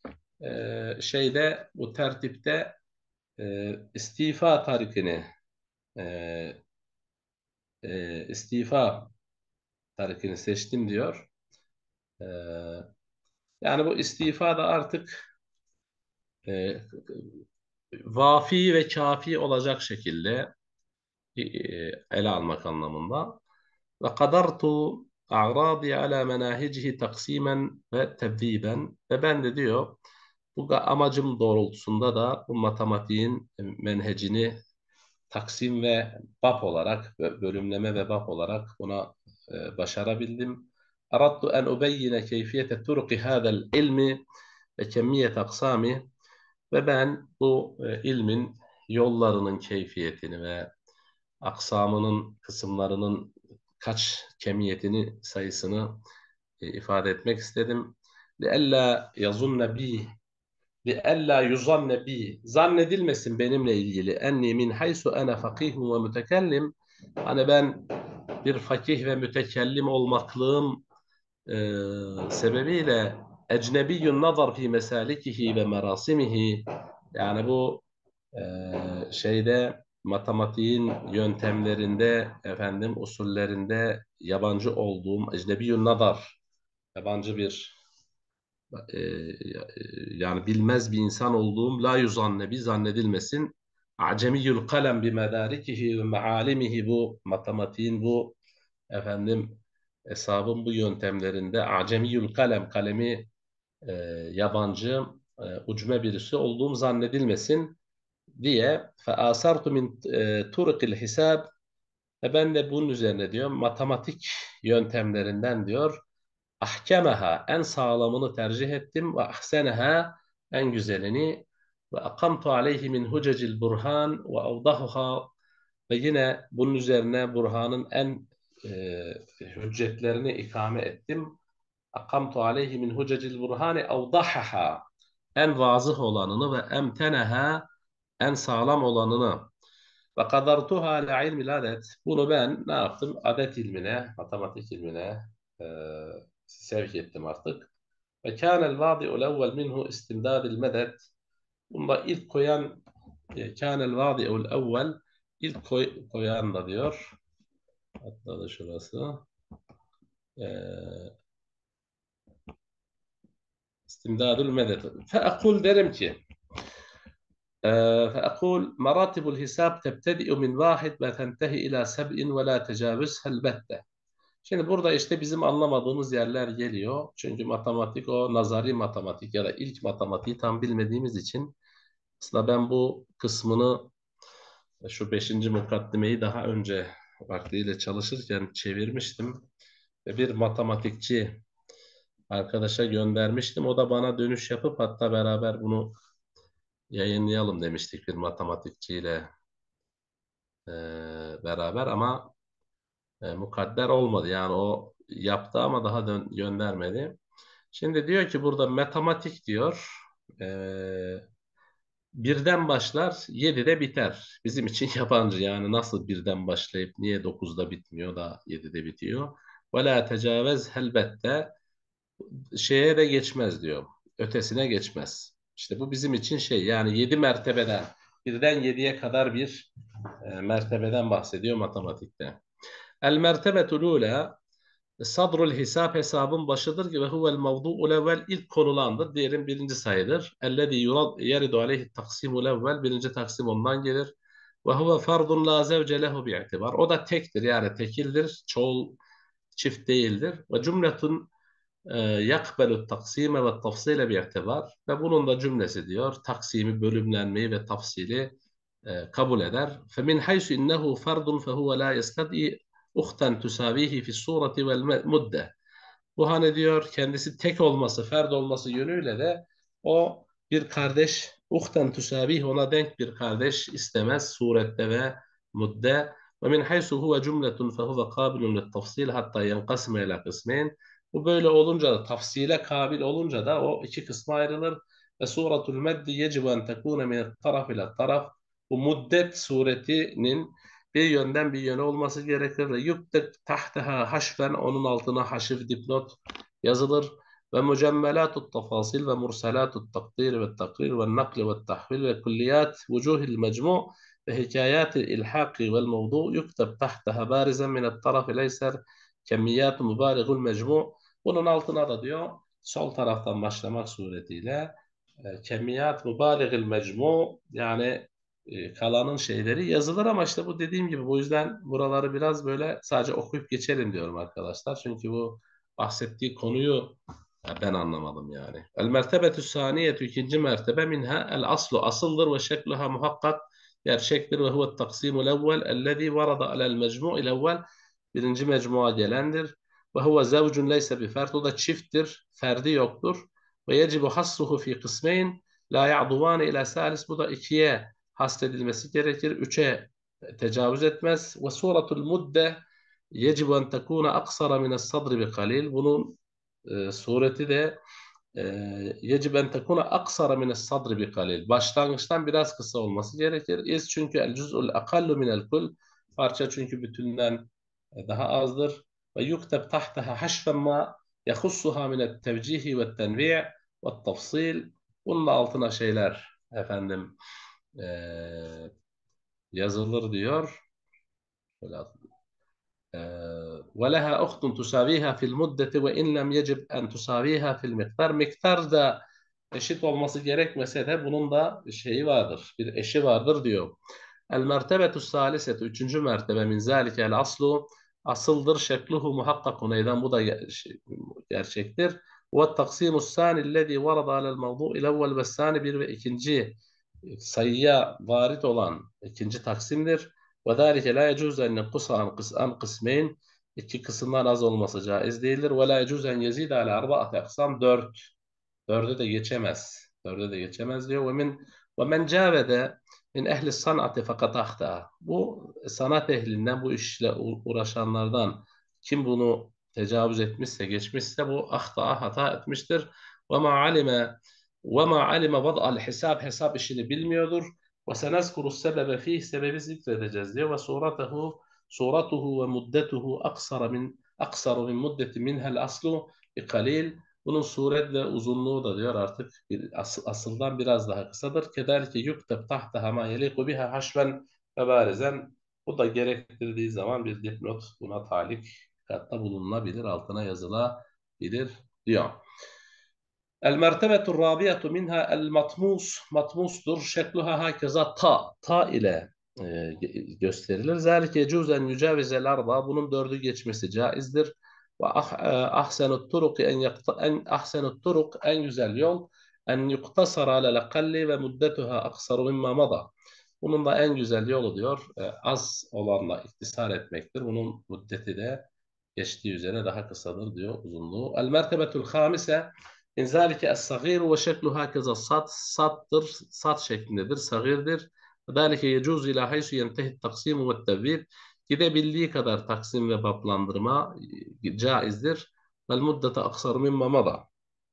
bu tertipte istifa tarikini e, istifa tarikini seçtim diyor. E, Yani bu istifa da artık e, vafi ve kafi olacak şekilde ele almak anlamında. Ve kadartu a'radi ala menahicihi taksimen ve tebdiben. Ve ben de diyor bu amacım doğrultusunda da bu matematiğin menhecini taksim ve bab olarak, bölümleme ve bab olarak buna başarabildim. Aradtu en ubeyyine keyfiyete turuki hadal ilmi ve kemmiyet aksami. Ve ben bu ilmin yollarının keyfiyetini ve aksamının, kısımlarının kaç kemiyetini, sayısını ifade etmek istedim. لِأَلَّا يَظُنَّ بِي لِأَلَّا يُظَنَّ بِي zannedilmesin benimle ilgili enni min haysu ana fakihun ve mütekellim hani ben bir fakih ve mütekellim olmaklığım sebebiyle ecnebiyyun nazar fi mesalikihi ve merasimihi yani bu şeyde matematiğin yöntemlerinde efendim usullerinde yabancı olduğum ecnebiyyun nazar yabancı bir e, yani bilmez bir insan olduğum la yuzannebi zannedilmesin. Acemiyül kalem bi medarikihi ve mealimihi bu matematiğin bu efendim hesabın bu yöntemlerinde acemiyül kalem kalemi e, yabancı ucme birisi olduğum zannedilmesin diye feasartu min turukil hisab ben de bunun üzerine diyor matematik yöntemlerinden diyor ahkemeha en sağlamını tercih ettim ve ahseneha en güzelini ve akamtu aleyhi min hucecil burhan ve avdahuha ve yine bunun üzerine burhanın en hüccetlerini ikame ettim. Akamtu aleyhi min hucecil burhani avdahaha en vazıh olanını ve emteneha en sağlam olanını ve kadartuha ala ilmil adet. Bunu ben ne yaptım? Adet ilmine, matematik ilmine e, sevk ettim artık. Ve kânel vâdi'ul evvel minhu istimdadil medet. Bunda ilk koyan kânel vâdi'ul evvel ilk koyan da diyor. Hatta da şurası. E, istimdadul medet. Feekul derim ki فأقول مراتب الحساب تبتدئ من واحد وتنتهي إلى سبع ولا تجاوزها البتة. Şimdi burada işte bizim anlamadığımız yerler geliyor. Çünkü matematik o nazari matematik ya da ilk matematiği tam bilmediğimiz için aslında ben bu kısmını şu beşinci mukaddimeyi daha önce vaktiyle çalışırken çevirmiştim. Ve bir matematikçi arkadaşa göndermiştim. O da bana dönüş yapıp hatta beraber bunu yayınlayalım demiştik bir matematikçiyle e, beraber ama mukadder olmadı. Yani o yaptı ama daha göndermedi. Şimdi diyor ki burada matematik diyor e, birden başlar 7'de biter. Bizim için yabancı yani nasıl birden başlayıp niye 9'da bitmiyor da 7'de bitiyor. Ve la tecavüz helbette şeye de geçmez diyor. Ötesine geçmez. İşte bu bizim için şey yani 7 mertebeden birden 7'ye kadar bir mertebeden bahsediyor matematikte. El mertebetul ula sadrul hesap hesabın başıdır ve huvel mevdu'ul evvel ilk konulandır. Diyelim birinci sayıdır. Ellezî yeridu aleyhi taksimul evvel birinci taksim ondan gelir. Ve huve fardun la zevce lehu bi'tibar. O da tektir yani tekildir. Çoğul çift değildir. Ve cümletun yakbelu taksime ve tafsile bi'tibar. Ve bunun da cümlesi diyor taksimi, bölümlenmeyi ve tafsili kabul eder. Femin haysu innehu fardun fehuve la yestad'i uhten tusavihi fi sureti vel mudde. Bu hani diyor kendisi tek olması, ferd olması yönüyle de o bir kardeş uhten tüsabih ona denk bir kardeş istemez surette ve mudde. Ve min haysu huve cümletun fehuve kabilun lit tafsil hatta yenkasime ila kısmeyn. Bu böyle olunca da tafsile kabil olunca da o iki kısma ayrılır. Ve suratul meddi yecibu en tekune min taraf ile taraf. Bu muddet suretinin bir yönden bir yöne olması gerekir. Ve yuktek tahteha haşfen onun altına haşif dipnot yazılır. Ve mücemmelatut tafasil ve murselatut takdir ve takrir ve nakli ve tahvil ve kulliyat vucuhil mecmu ve hikayatil ilhaqi vel mevdu yukteb tahteha barizen minel tarafı leyser kemmiyat mübarigul mecmu. Bunun altına da diyor sol taraftan başlamak suretiyle kemmiyat mübarigul mecmu yani kalanın şeyleri yazılır ama işte bu dediğim gibi bu yüzden buraları biraz böyle sadece okuyup geçelim diyorum arkadaşlar. Çünkü bu bahsettiği konuyu ben anlamadım yani. El mertebetü saniyetü ikinci mertebe minha el aslu asıldır ve şekluha muhakkak gerçektir ve huve taksimul evvel ellezî varada alel mecmu'il evvel birinci mecmua gelendir. Ve huve zevcun leyse bi fert o da çifttir, ferdi yoktur. Ve yecibu hassuhu fi kısmeyn la ya'duvane ila salis bu da ikiye hasredilmesi gerekir. Üçe tecavüz etmez. Ve suratul mudde yecibu en tekune aksara mines sadri bi kalil. Bunun sureti de يجب أن تكون أقصر من الصدر بقليل. Başlangıçtan biraz kısa olması gerekir. Çünkü el cüz'ül akallu minel kul. Parça çünkü bütünden daha azdır. Ve yukteb tahtaha haşfen ma yahussuha minet tevcihi ve tenvi' ve tafsil. Bunun altına şeyler efendim e, yazılır diyor. Böyle ولها أخت تساويها في المدة وإن لم يجب أن تساويها في المقدار. Miktar da eşit olması gerekmese de bunun da şeyi vardır. Bir eşi vardır diyor. El mertebetu salisetu. Üçüncü mertebe min zalike el aslu. Asıldır. Şekluhu muhakkakun. Neyden bu da gerçektir. Ve taksimu sani lezi varada alel mevdu'il evvel ve sani. Bir ve ikinci sayıya varit olan ikinci taksimdir. Ve zâlike la yecuzu en nekusa an kısmeyn. İki kısımdan az olması caiz değildir. Ve la yecuzu en yezide ala arba'ati aksam. Dörde de geçemez. Dörde de geçemez diyor. Ve men cavede min ehli sanati fakat ahta. Bu sanat ehlinden, bu işle uğraşanlardan kim bunu tecavüz etmişse, geçmişse bu ahta, hata etmiştir. Ve ma alime vad'al hesap işini bilmiyordur. Ve senezkuru sebebe fih, sebebi zikredeceğiz diyor. Ve suratuhu ve muddetuhu aksaru min muddeti minhel aslu bi kalil. Bunun suret ve uzunluğu da diyor artık asıldan biraz daha kısadır. Kederki yukteb tahtaha ma yeliku biha haşven ve barizen. Bu da gerektirdiği zaman bir dipnot buna talik katta bulunabilir, altına yazılabilir diyor. El mertebetur rabiyatu minha el matmus. Matmustur. Şekluha hakeza ta ile gösterilir. Zalike yecuzen yücavizel arba. Bunun dördü geçmesi caizdir. Ve ahsenut turuk ahsenut turuk en güzel yol en yuktasar alel akalli ve muddetuha aksaru mimma mada. Bunun da en güzel yolu diyor az olanla iktisar etmektir. Bunun müddeti de geçtiği üzere daha kısadır diyor uzunluğu. El mertebetul hamise min zalike es-sagir ve şeklu hakeza sattır, sat şeklindedir, sagirdir. Zalike yecuz ila haysu yentehi taksimu ve tevvib. Gidebildiği kadar taksim ve baplandırma caizdir. Vel muddete aksar mimma mada.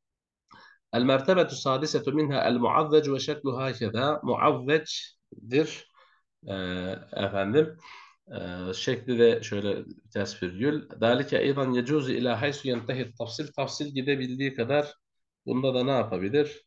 El mertebetu sadisetu minha el muavvec ve şeklu hakeza. Muavvecdir. Ee, efendim şekli de şöyle ters virgül. Dalike eydan yecuzu ila haysu yentehi tafsil. Tafsil gidebildiği kadar bunda da ne yapabilir?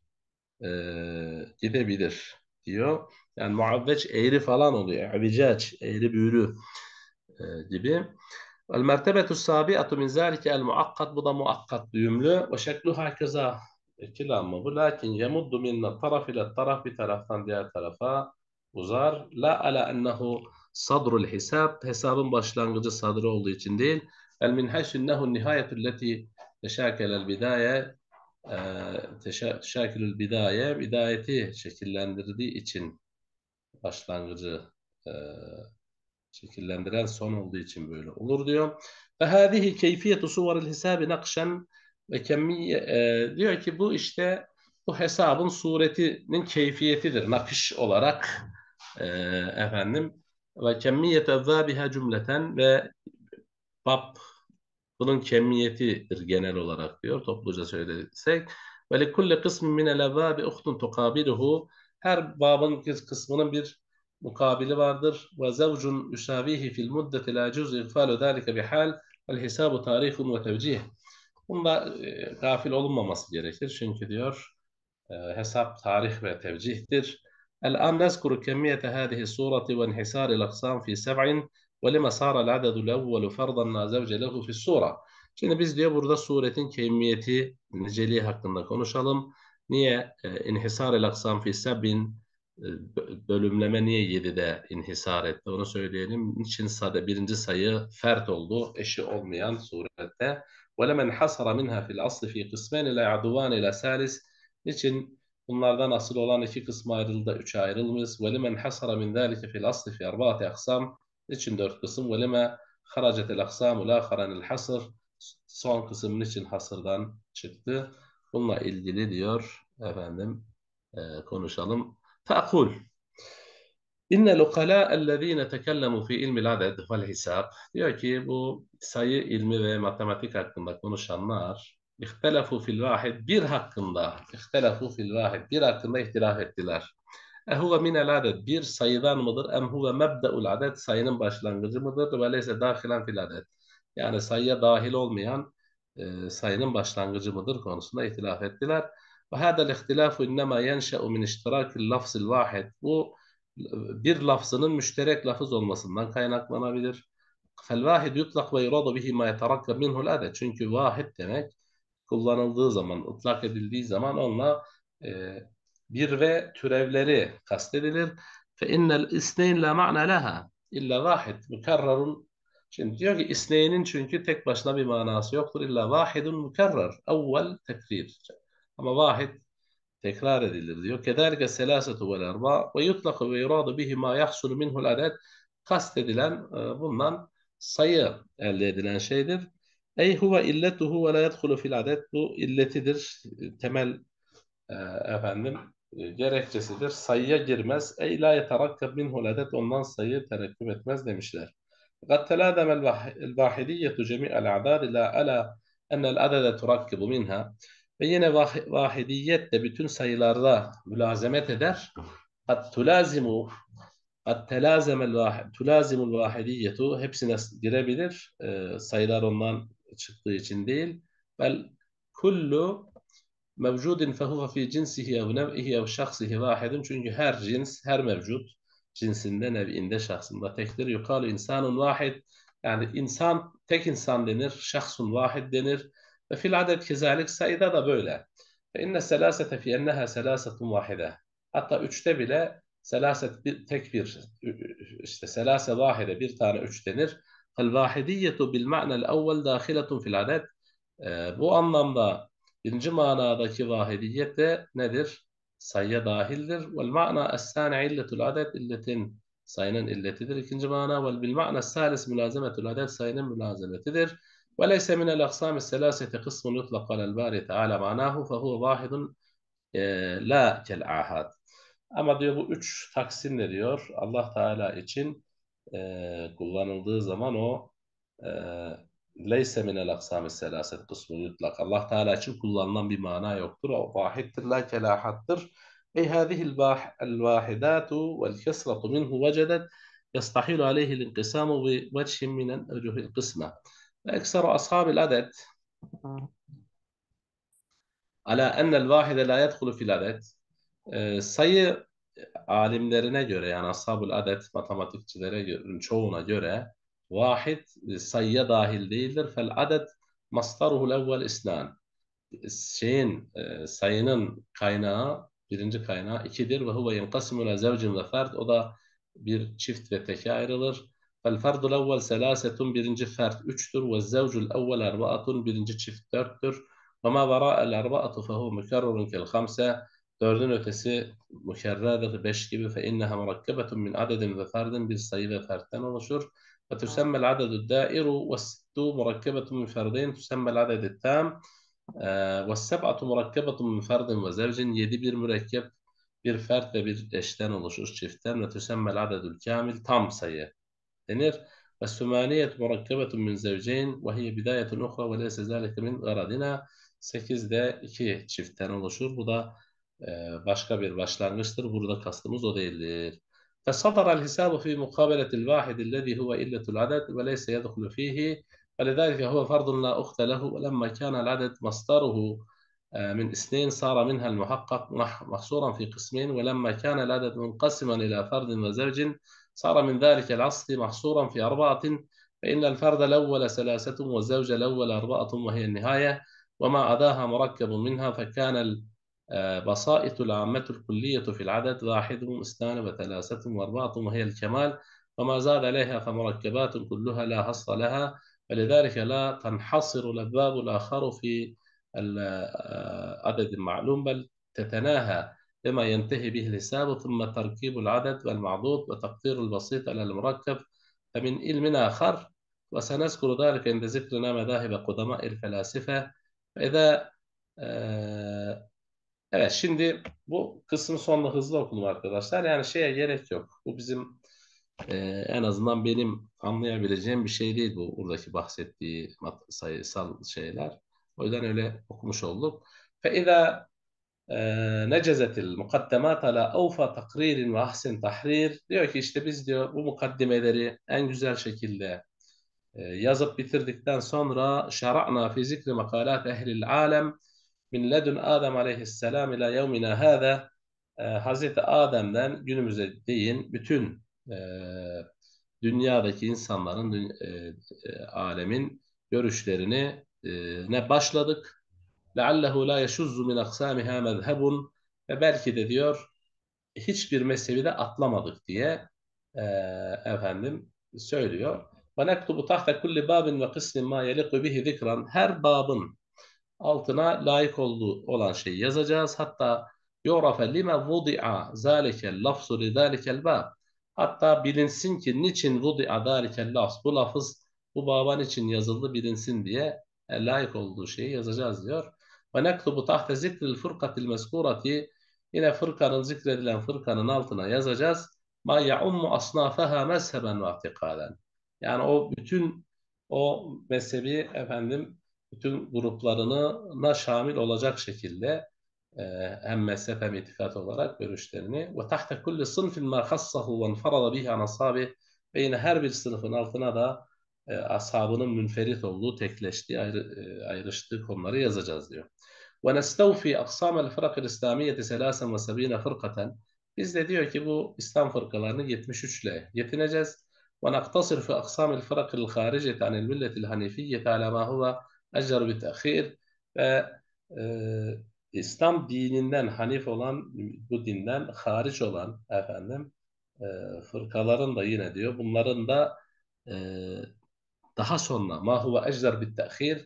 Gidebilir diyor. Yani muavveç eğri falan oluyor. İvicaç, eğri büğrü gibi. El mertebetu sabi'atu min zalike el muakkat. Bu da muakkat düğümlü. Ve şekluha keza ikili ama bu. Lakin yemuddu minne taraf ile taraf, bir taraftan diğer tarafa uzar. La ala ennehu sadrul hesab. Hesabın başlangıcı sadrı olduğu için değil. El min hayşinnehu nihayetu leti teşakelel bidaye. Teşakülül bidaye. Bidayeti şekillendirdiği için başlangıcı e, şekillendiren son olduğu için böyle olur diyor. Ve hâzihi keyfiyetu suvaril hesâbi nakşen ve kemmiye, diyor ki bu işte bu hesabın suretinin keyfiyetidir nakış olarak efendim ve kemmiyete evvâbiha cümleten ve bab bunun kemmiyetidir genel olarak diyor topluca söylesek. Ve likulli kısmin minel evvâbi uhtun tukabiluhu. Her babın kısmının bir mukabili vardır. Ve zevcun yusavihi fil muddeti la cüz igfalu zâlike bihal vel hisabu tarihun ve tevcih. Bunda gafil olunmaması gerekir. Çünkü diyor hesap, tarih ve tevcihtir. الآن نذكر كمية هذه الصورة وانحسار الأقسام في 7 ولما صار العدد الأول فرضا لا زوج له في الصورة. Şimdi biz diyor burada suretin kemiyeti, niceliği hakkında konuşalım. Niye inhisar el aksam fi sebin bölümleme niye 7'de inhisar etti onu söyleyelim. Niçin birinci sayı fert oldu, eşi olmayan surette. وَلَمَنْ حَصَرَ مِنْهَا فِي الْأَصْلِ فِي قِسْمَيْنِ لَا يَعْدُوَانِ إلى salis. Niçin bunlardan asıl olan iki kısma ayrıldı da üçe ayrılmış? وَلِمَنْ حَصَرَ مِنْ ذَٰلِكَ فِي الْأَصْلِ فِي أَرْبَعَةِ أَقْسَامٍ. Niçin dört kısım? وَلِمَا خَرَجَتِ الْأَقْسَامُ لَا خَرَنِ الْحَصْرِ. Son kısım niçin hasırdan çıktı? Bununla ilgili diyor efendim konuşalım. فأقول إن العقلاء الذين تكلموا في علم العدد والحساب. Diyor ki bu sayı ilmi ve matematik hakkında konuşanlar İhtelefu fil vahid bir hakkında. İhtelefu fil vahid bir hakkında ihtilaf ettiler. Ehuve minel adet bir sayıdan mıdır? Em huve mebde'ul adet sayının başlangıcı mıdır? Ve leyse dahilen fil adet. Yani sayıya dahil olmayan sayının başlangıcı mıdır konusunda ihtilaf ettiler. Ve hadel ihtilafu innema yenşe'u min iştirakil lafzil vahid. Bu bir lafzının müşterek lafız olmasından kaynaklanabilir. Fel vahid yutlak ve yuradu bihi ma yeterakkab minhu'l adet. Çünkü vahid demek kullanıldığı zaman, ıtlak edildiği zaman onunla e, bir ve türevleri kastedilir. Fe innel isneyn la ma'na laha illa vahid mükerrerun. Şimdi diyor ki isneynin çünkü tek başına bir manası yoktur. İlla vahidun mükerrer. Evvel tekrir. Ama vahid tekrar edilir diyor. Kederke selasetu vel erba ve yutlak ve yuradu bihi ma yahsulu minhu'l adet. Kastedilen bundan sayı elde edilen şeydir. Ey huve illetuhu ve la yedhulu fil adet. Bu illetidir. Temel e, efendim gerekçesidir. Sayıya girmez. Ey la yeterakkab minhu'l adet. Ondan sayı terekküp etmez demişler. قد تلازم الواحدية جميع الأعداد لا ألا أن العدد تركب منها ve yine vahidiyet de bütün sayılarda mülazemet eder. Kad tulazimu kad telazemel vahid tulazimul vahidiyetu hepsine girebilir. Sayılar ondan çıktığı için değil. Bel kullu mevcudin fehuve fi cinsihi ev nev'ihi ev şahsihi vahidun. Çünkü her cins, her mevcut cinsinde, nev'inde, şahsında tektir. Yukalu insanun vahid. Yani insan, tek insan denir. Şahsun vahid denir. Ve fil adet kezalik sayıda da böyle. Fe inne selasete fi enneha selasetun vahide. Hatta üçte bile selaset tek bir işte selase vahide bir tane üç denir. Fel vahidiyetu bil ma'nel evvel dahiletun fil adet. Bu anlamda birinci manadaki vahidiyet de nedir? Sayıya dahildir. Vel ma'na es-sani illetul adet illetin sayının illetidir. İkinci mana vel bil ma'na es-salis mülazemetul adet sayının mülazemetidir. Ve leyse minel aksam es-selaseti kısmun yutlak alel bari teala manahu fehuve vahidun la kel ahad. Ama diyor bu üç taksim ne diyor? Allah Teala için kullanıldığı zaman o e, leyse minel aksam selaset kısmı yutlak. Allah Teala için kullanılan bir mana yoktur. O vahiddir, la kelahattır. Ey hâzihil vahidatu vel kesratu minhu vecedet yastahilu aleyhil inkisamu bi vechin minen evcuhil kısma. Ve ekseru ashabil adet ala ennel vahide la yedhulu fil adet. Sayı alimlerine göre yani ashab adet matematikçilere göre, çoğuna göre vahid sayıya dahil değildir. Fel adet masdaruhul evvel isnan. Sayının kaynağı birinci kaynağı ikidir ve huve yenkasimu ila zevcin ve ferd o da bir çift ve teke ayrılır. Fel ferdul evvel selasetun birinci fert üçtür ve zevcul evvel erbaatun birinci çift dörttür. Ve ma vara'el erbaatu fehu mükerrurun kel hamse dördün ötesi mükerrerdir beş gibi fe inneha murakkebetun min adedin ve ferdin bir sayı ve fertten oluşur. Ve tüsemmel adedü dairu ve sittu murakkebetun min ferdeyn tüsemmel adedü tam ve murakkebatun min ferdin ve zevcin yedi bir mürekkep bir fert ve bir eşten oluşur çiftten ve tüsemmel adedül kamil tam sayı denir. Ve sümaniyet murakkebetun min zevceyn ve hiye bidayetun uhra ve leyse zâlike min garadina 8'de 2 çiftten oluşur. Bu da başka bir başlangıçtır. Burada kastımız o değildir. فصدر الحساب في مقابلة الواحد الذي هو إلة العدد وليس يدخل فيه فلذلك هو فرض لا أخت له ولما كان العدد مصدره من اثنين صار منها المحقق محصورا في قسمين ولما كان العدد منقسما إلى فرد وزوج صار من ذلك العصر محصورا في أربعة فإن الفرد الأول ثلاثة والزوج الأول أربعة وهي النهاية وما عداها مركب منها فكان بسائط العامة الكلية في العدد واحد واثنان وثلاثة وأربعة وهي الكمال وما زاد عليها فمركبات كلها لا حصر لها فلذلك لا تنحصر الأبواب الآخر في العدد المعلوم بل تتناهى بما ينتهي به الحساب ثم تركيب العدد والمعضود وتقدير البسيط على المركب فمن علم آخر وسنذكر ذلك عند ذكرنا مذاهب قدماء الفلاسفة فإذا evet şimdi bu kısmı sonunda hızlı okudum arkadaşlar. Yani şeye gerek yok. Bu bizim en azından benim anlayabileceğim bir şey değil bu buradaki bahsettiği sayısal şeyler. O yüzden öyle okumuş olduk. فإذا نَجَزَتِ الْمُقَدَّمَاتَ عَلَى أَوْفَى تَقْرِيرٍ وَأَحْسَنِ تَحْرِيرٍ. Diyor ki işte biz diyor bu mukaddimeleri en güzel şekilde yazıp bitirdikten sonra şara'na fi zikri makalat ehlil alem min ledun Adem aleyhisselam ila yevmina hâzâ. Hazreti Adem'den günümüze değin bütün dünyadaki insanların alemin görüşlerini ne başladık. لَعَلَّهُ لَا يَشُزُّ مِنْ أَقْسَامِهَا مَذْهَبٌ. Ve belki de diyor hiçbir mezhebi de atlamadık diye e, efendim söylüyor. Ve nektubu tahta kulli babin ve kısmin ma yeliku bihi zikran. Her babın altına layık olduğu olan şeyi yazacağız. Hatta yu'rafe lime vudi'a zalikel lafzu li zalikel bab. Hatta bilinsin ki niçin vudi'a zalikel lafz. Bu lafız bu baban için yazıldı bilinsin diye layık olduğu şeyi yazacağız diyor. Ve nektubu tahta zikril fırkatil mezkurati. Yine fırkanın zikredilen fırkanın altına yazacağız. Ma ya'ummu asnafaha mezheben ve i'tikaden. Yani o bütün o mezhebi efendim bütün gruplarına şamil olacak şekilde hem mezhep hem itikat olarak görüşlerini ve tahta kulli sınıfin ma khassahu ve enfarada bihi an ashabi. Ve yine her bir sınıfın altına da ashabının münferit olduğu, tekleştiği, ayrıştığı konuları yazacağız diyor. Ve nestevfi aksamel fırakil İslamiyeti selasen ve sebine fırkaten. Biz de diyor ki bu İslam fırkalarını 73 ile yetineceğiz. Ve naktasir fi aksamil fırakil hariceti anil milletil hanifiyyeti ala ma huve ecer bi tehir. Ve e, İslam dininden hanif olan, bu dinden hariç olan efendim fırkaların da yine diyor bunların da e, daha sonra ma huve ecder bi tehir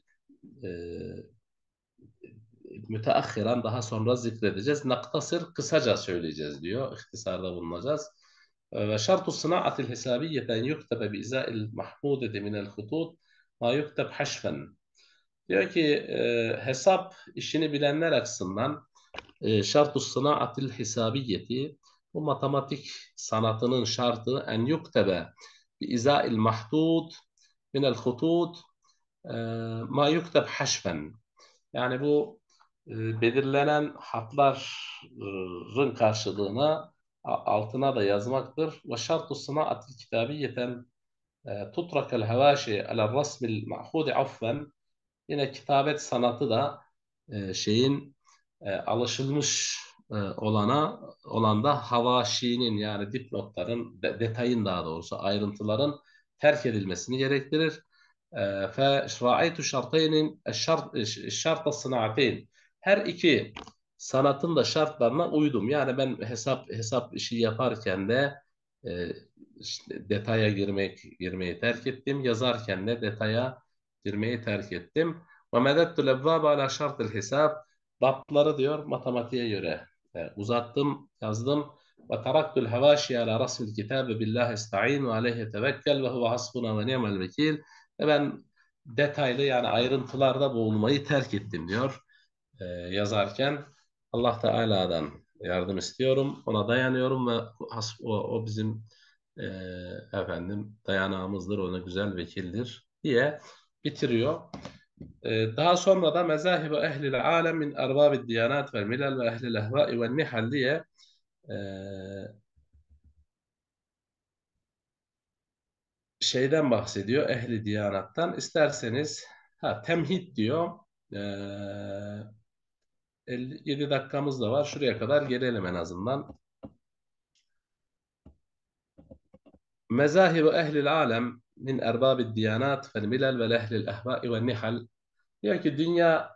müteahhiren daha sonra zikredeceğiz. Naktasır kısaca söyleyeceğiz diyor. İhtisarda bulunacağız. Ve şartu sınaatil hesabiyeten yuktebe bi izâil mahmudeti minel hutut ma yukteb haşfen. Diyor ki hesap işini bilenler açısından şartu sınaatil hesabiyeti bu matematik sanatının şartı en yuktebe bi izâil mahdud minel hutut ma yukteb haşfen. Yani bu belirlenen hatların karşılığına altına da yazmaktır. Ve şartu sınaatil kitabiyeten tutrakel hevaşi ala rasmil ma'hudi affen. Yine kitabet sanatı da şeyin alışılmış olanda havaşinin yani dipnotların detayın daha doğrusu ayrıntıların terk edilmesini gerektirir. فَرَأَيْتُ شَرْطَيْنٍ الشَّرْطَ الصِّنَاعَتَيْنِ. Her iki sanatın da şartlarına uydum. Yani ben hesap işi yaparken de e, işte detaya girmeyi terk ettim. Yazarken de detaya girmeyi terk ettim. وَمَدَدْتُ الْاَبْوَابَ عَلَى شَرْطِ الْحِسَابِ. Bapları diyor matematiğe göre uzattım, yazdım. وَتَرَكْتُ الْهَوَاشِيَ عَلَى رَسْمِ الْكِتَابِ بِاللّٰهِ اسْتَعِينُ وَعَلَيْهِ تَوَكَّلْ وَهُوَ حَسْبُنَا وَنِعْمَ الْوَكِيلِ. Ve ben detaylı yani ayrıntılarda boğulmayı terk ettim diyor yazarken. Allah Teala'dan yardım istiyorum, ona dayanıyorum ve o bizim e, efendim dayanağımızdır, ona güzel vekildir diye bitiriyor. Daha sonra da mezahib ehlil alem min erbabid diyanat ve milal ve ehlil ehvai ve nihal diye e, şeyden bahsediyor, ehli diyanattan. İsterseniz temhid diyor. E, 57 dakikamız da var. Şuraya kadar gelelim en azından. Mezahib ehlil alem min erbabid diyanat ve milal ve ehlil ehvai ve nihal. Diyor ki dünya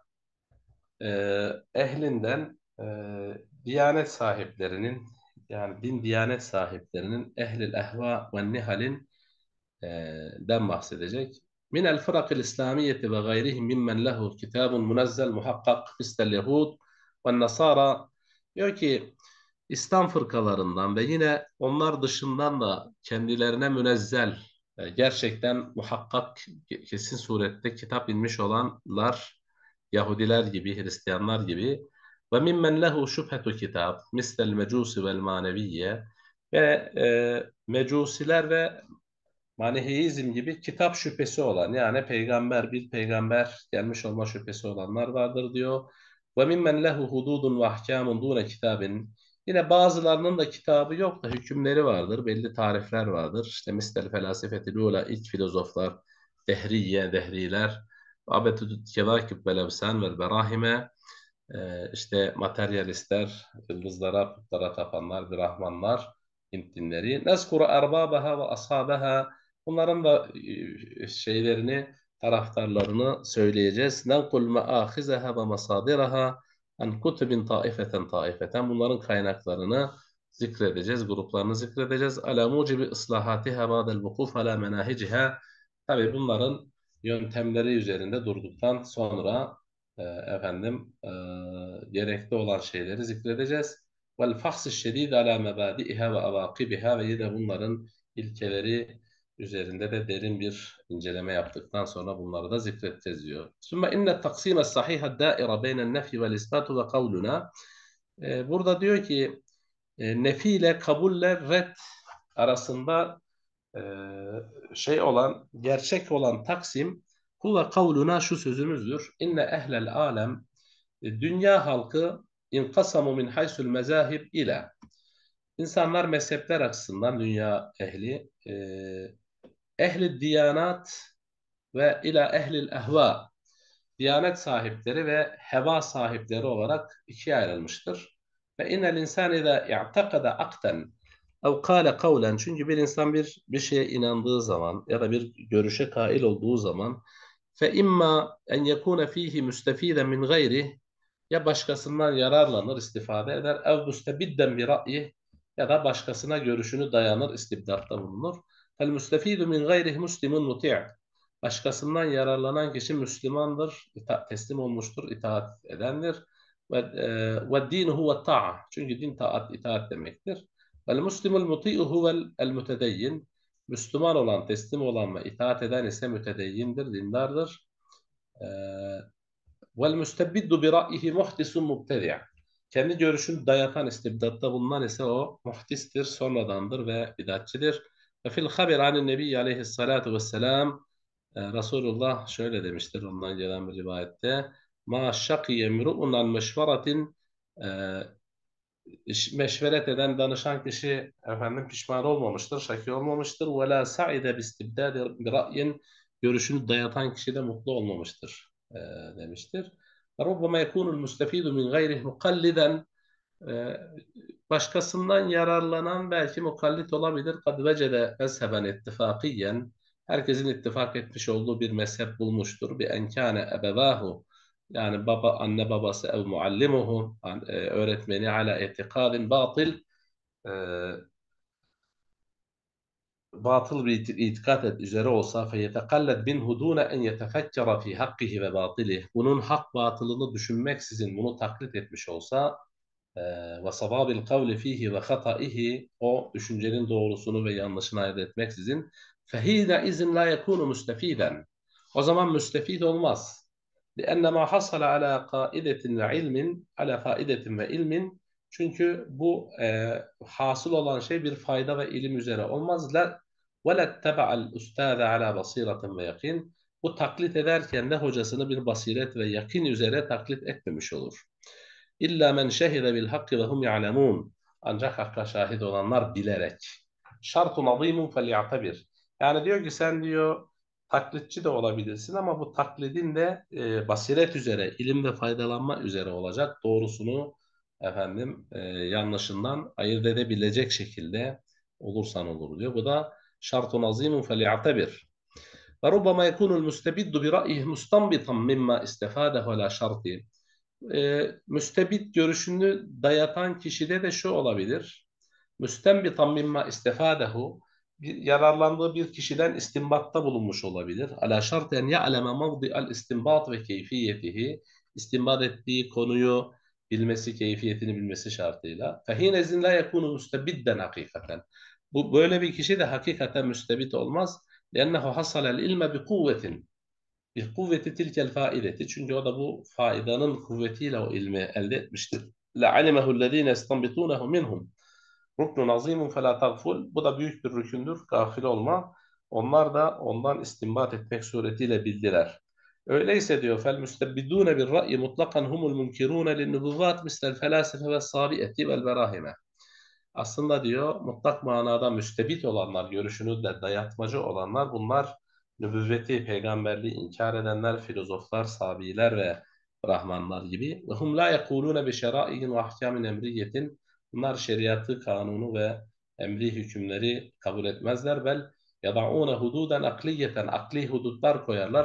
ehlinden diyanet sahiplerinin yani din diyanet sahiplerinin ehlil ehva ve nihalin den bahsedecek. Min el fırakil İslamiyeti ve gayrihim mimmen lehu kitabun munezzel muhakkak mistel yehud ve nasara. Diyor ki İslam fırkalarından ve yine onlar dışından da kendilerine münezzel gerçekten muhakkak kesin surette kitap inmiş olanlar Yahudiler gibi, Hristiyanlar gibi ve mimmen lehu şüphetu kitap mistel mecusi vel maneviyye ve mecusiler ve maniheizm gibi kitap şüphesi olan, yani bir peygamber gelmiş olma şüphesi olanlar vardır diyor. Ve mimmen lehu hududun ve ahkamun dune kitabin. Yine bazılarının da kitabı yok da hükümleri vardır, belli tarifler vardır. İşte mistel felasefeti lula, ilk filozoflar, dehriler, abetüdü kezakib vel evsan vel berahime, işte materyalistler, yıldızlara, putlara tapanlar, Brahmanlar, Hint dinleri. Nezkuru erbabaha ve ashabaha. Bunların da şeylerini, taraftarlarını söyleyeceğiz. Nenkul meahizeha ve masadiraha an kutubin taifeten taifeten. Bunların kaynaklarını zikredeceğiz, gruplarını zikredeceğiz. Ala mucibi ıslahatiha ba'del vukuf ala menahiciha. Tabii bunların yöntemleri üzerinde durduktan sonra efendim gerekli olan şeyleri zikredeceğiz. Vel fahs şedid ala mebadi'iha ve avakibiha, ve yine bunların ilkeleri üzerinde de derin bir inceleme yaptıktan sonra bunları da zikredeceğiz diyor. Sümme inne taksime sahiha daira beyne'n nefi vel isbatu ve kavluna. Burada diyor ki nefi ile kabulle red arasında e, gerçek olan taksim, huve kavluna, şu sözümüzdür. İnne ehlel alem, dünya halkı, inkasamu min haysul mezahib ile, insanlar mezhepler açısından dünya ehli, ehli diyanat ve ila ehlil ehva, diyanet sahipleri ve heva sahipleri olarak ikiye ayrılmıştır. Ve innel insan izâ i'tekada akten ev kâle kavlen, çünkü bir insan bir şeye inandığı zaman ya da bir görüşe kail olduğu zaman, fe imma en yekune fihi müstefiden min gayri, ya başkasından yararlanır, istifade eder, ev müstebidden bir ra'yi, ya da başkasına görüşünü dayanır, istibdatta bulunur. Fel müstefidu min gayrihi muslimun muti', başkasından yararlanan kişi Müslümandır, teslim olmuştur, itaat edendir. Ve dinu huve ta'a, çünkü din taat, itaat demektir. Vel muslimul muti'u huvel mütedeyyin, Müslüman olan, teslim olan ve itaat eden ise mütedeyyindir, dindardır. Ee, Vel müstebiddu bi ra'yihi muhdisun mubtedi', kendi görüşünü dayatan, istibdatta bulunan ise o muhdistir, sonradandır ve bidatçidir. Ve fil haber anin nebi aleyhissalatu vesselam, Resulullah şöyle demiştir ondan gelen bir rivayette: ma şakiye mru'un an meşveratin, e, meşveret eden, danışan kişi efendim pişman olmamıştır, şaki olmamıştır. Ve la sa'ide bistibdadi bir ra'yin, görüşünü dayatan kişi de mutlu olmamıştır demiştir. Rubbama yekunul mustefidu min gayrih mukalliden, e, başkasından yararlanan belki mukallit olabilir. Kad vecede mezheben ittifakiyen, herkesin ittifak etmiş olduğu bir mezhep bulmuştur. Bi enkâne ebevahu, yani baba, anne babası, ev muallimuhu, öğretmeni, ala itikadin batıl, e, batıl bir itikat üzere olsa, feyetekalled minhu dune en yetefekkera fi hakkihi ve batılih, bunun hak batılını düşünmeksizin bunu taklit etmiş olsa, ve savabil kavli fihi ve hataihi, o düşüncenin doğrusunu ve yanlışını ayırt etmeksizin, fehine izin la yekunu müstefiden, o zaman müstefid olmaz. لأن ما حصل على قائدة وعلم على فائدة ve ilmin, çünkü bu hasıl olan şey bir fayda ve ilim üzere olmaz. La ve lettebe'al ustaze ala basiratin ve yakin, bu taklit ederken de hocasını bir basiret ve yakin üzere taklit etmemiş olur. İlla men şehide bil hakkı ve hum ya'lemun, ancak hakka şahit olanlar bilerek. Şartun azimun fely'atabir, yani diyor ki sen diyor taklitçi de olabilirsin ama bu taklidin de basiret üzere, ilimde faydalanma üzere olacak. Doğrusunu yanlışından ayırt edebilecek şekilde olursan olur diyor. Bu da şartun azimun fely'atabir. Ve rubbama yekunul müstebiddu bi ra'yihi mustanbitan mimma istefadehu ala şartı. Müstebit görüşünü dayatan kişide de şu olabilir: müstenbitan mimma istefadehu, yararlandığı bir kişiden istinbatta bulunmuş olabilir. Ala şarten ya'leme mevdi'al istinbat ve keyfiyetihi, istinbat ettiği konuyu bilmesi, keyfiyetini bilmesi şartıyla. Fehinezin la yekunu müstebidden hakikaten. Bu böyle bir kişi de hakikaten müstebit olmaz. Lennehu hasalel ilme bi kuvvetin, bir kuvveti tilkel faideti, çünkü o da bu faidanın kuvvetiyle o ilmi elde etmiştir. لَعَلِمَهُ الَّذ۪ينَ يَسْتَنْبِطُونَهُ مِنْهُمْ رُكْنٌ عَظ۪يمٌ فَلَا تَغْفُلْ, bu da büyük bir rükündür, gafil olma. Onlar da ondan istinbat etmek suretiyle bildiler. Öyleyse diyor fel müstebbidûne bir ra'yi mutlakan humul munkirûne linnubuvvat mislel felâsife ve sâbi'eti vel berahime. Aslında diyor mutlak manada müstebit olanlar, görüşünü de dayatmacı olanlar bunlar nübüvveti, peygamberliği inkar edenler, filozoflar, sabiler ve Brahmanlar gibi. Ve hum la yekulune bi şerai'in ve ahkamin emriyetin. Bunlar şeriatı, kanunu ve emri hükümleri kabul etmezler. Bel yada'une hududen akliyeten, akli hudutlar koyarlar.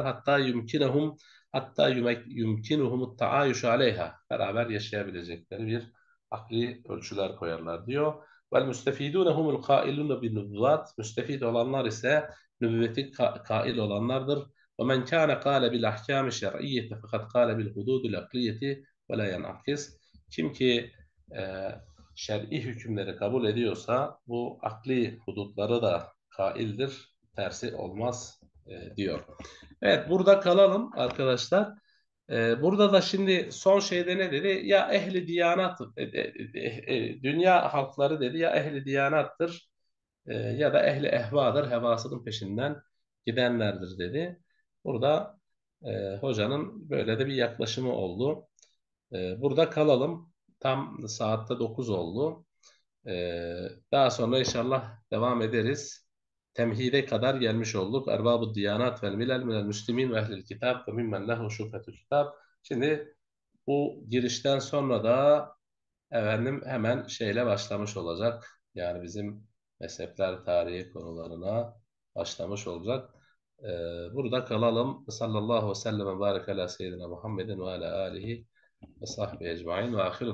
Yumkinuhum taayüş aleyha. Beraber yaşayabilecekleri bir akli ölçüler koyarlar diyor. Vel müstefidûne humul kailûne bin nübüvvat. Müstefid olanlar ise nübüvveti kail olanlardır. Ve men kâne kâle bil ahkâmi şer'iyyeti fakat kâle bil hudûdil akliyeti ve la yenakis. Kim ki e, şer'i hükümleri kabul ediyorsa bu akli hudutları da kaildir. Tersi olmaz diyor. Evet burada kalalım arkadaşlar. Burada da şimdi son şeyde ne dedi? Ya ehli diyanat, dünya halkları dedi ya ehli diyanattır ya da ehli ehvadır, hevasının peşinden gidenlerdir dedi. Burada hocanın böyle de bir yaklaşımı oldu. Burada kalalım. Tam saatte 9 oldu. Daha sonra inşallah devam ederiz. Temhide kadar gelmiş olduk. Erbab-ı diyanat vel milel minel müslimin ve ehlil kitab ve mimmen lehu şufetül kitab. Şimdi bu girişten sonra da efendim hemen şeyle başlamış olacak. Yani bizim mezhepler tarihi konularına başlamış olacak. Burada kalalım. Sallallahu aleyhi ve sellem ve barik ala seyyidina Muhammedin ve ala alihi ve sahbihi ecmain ve ahir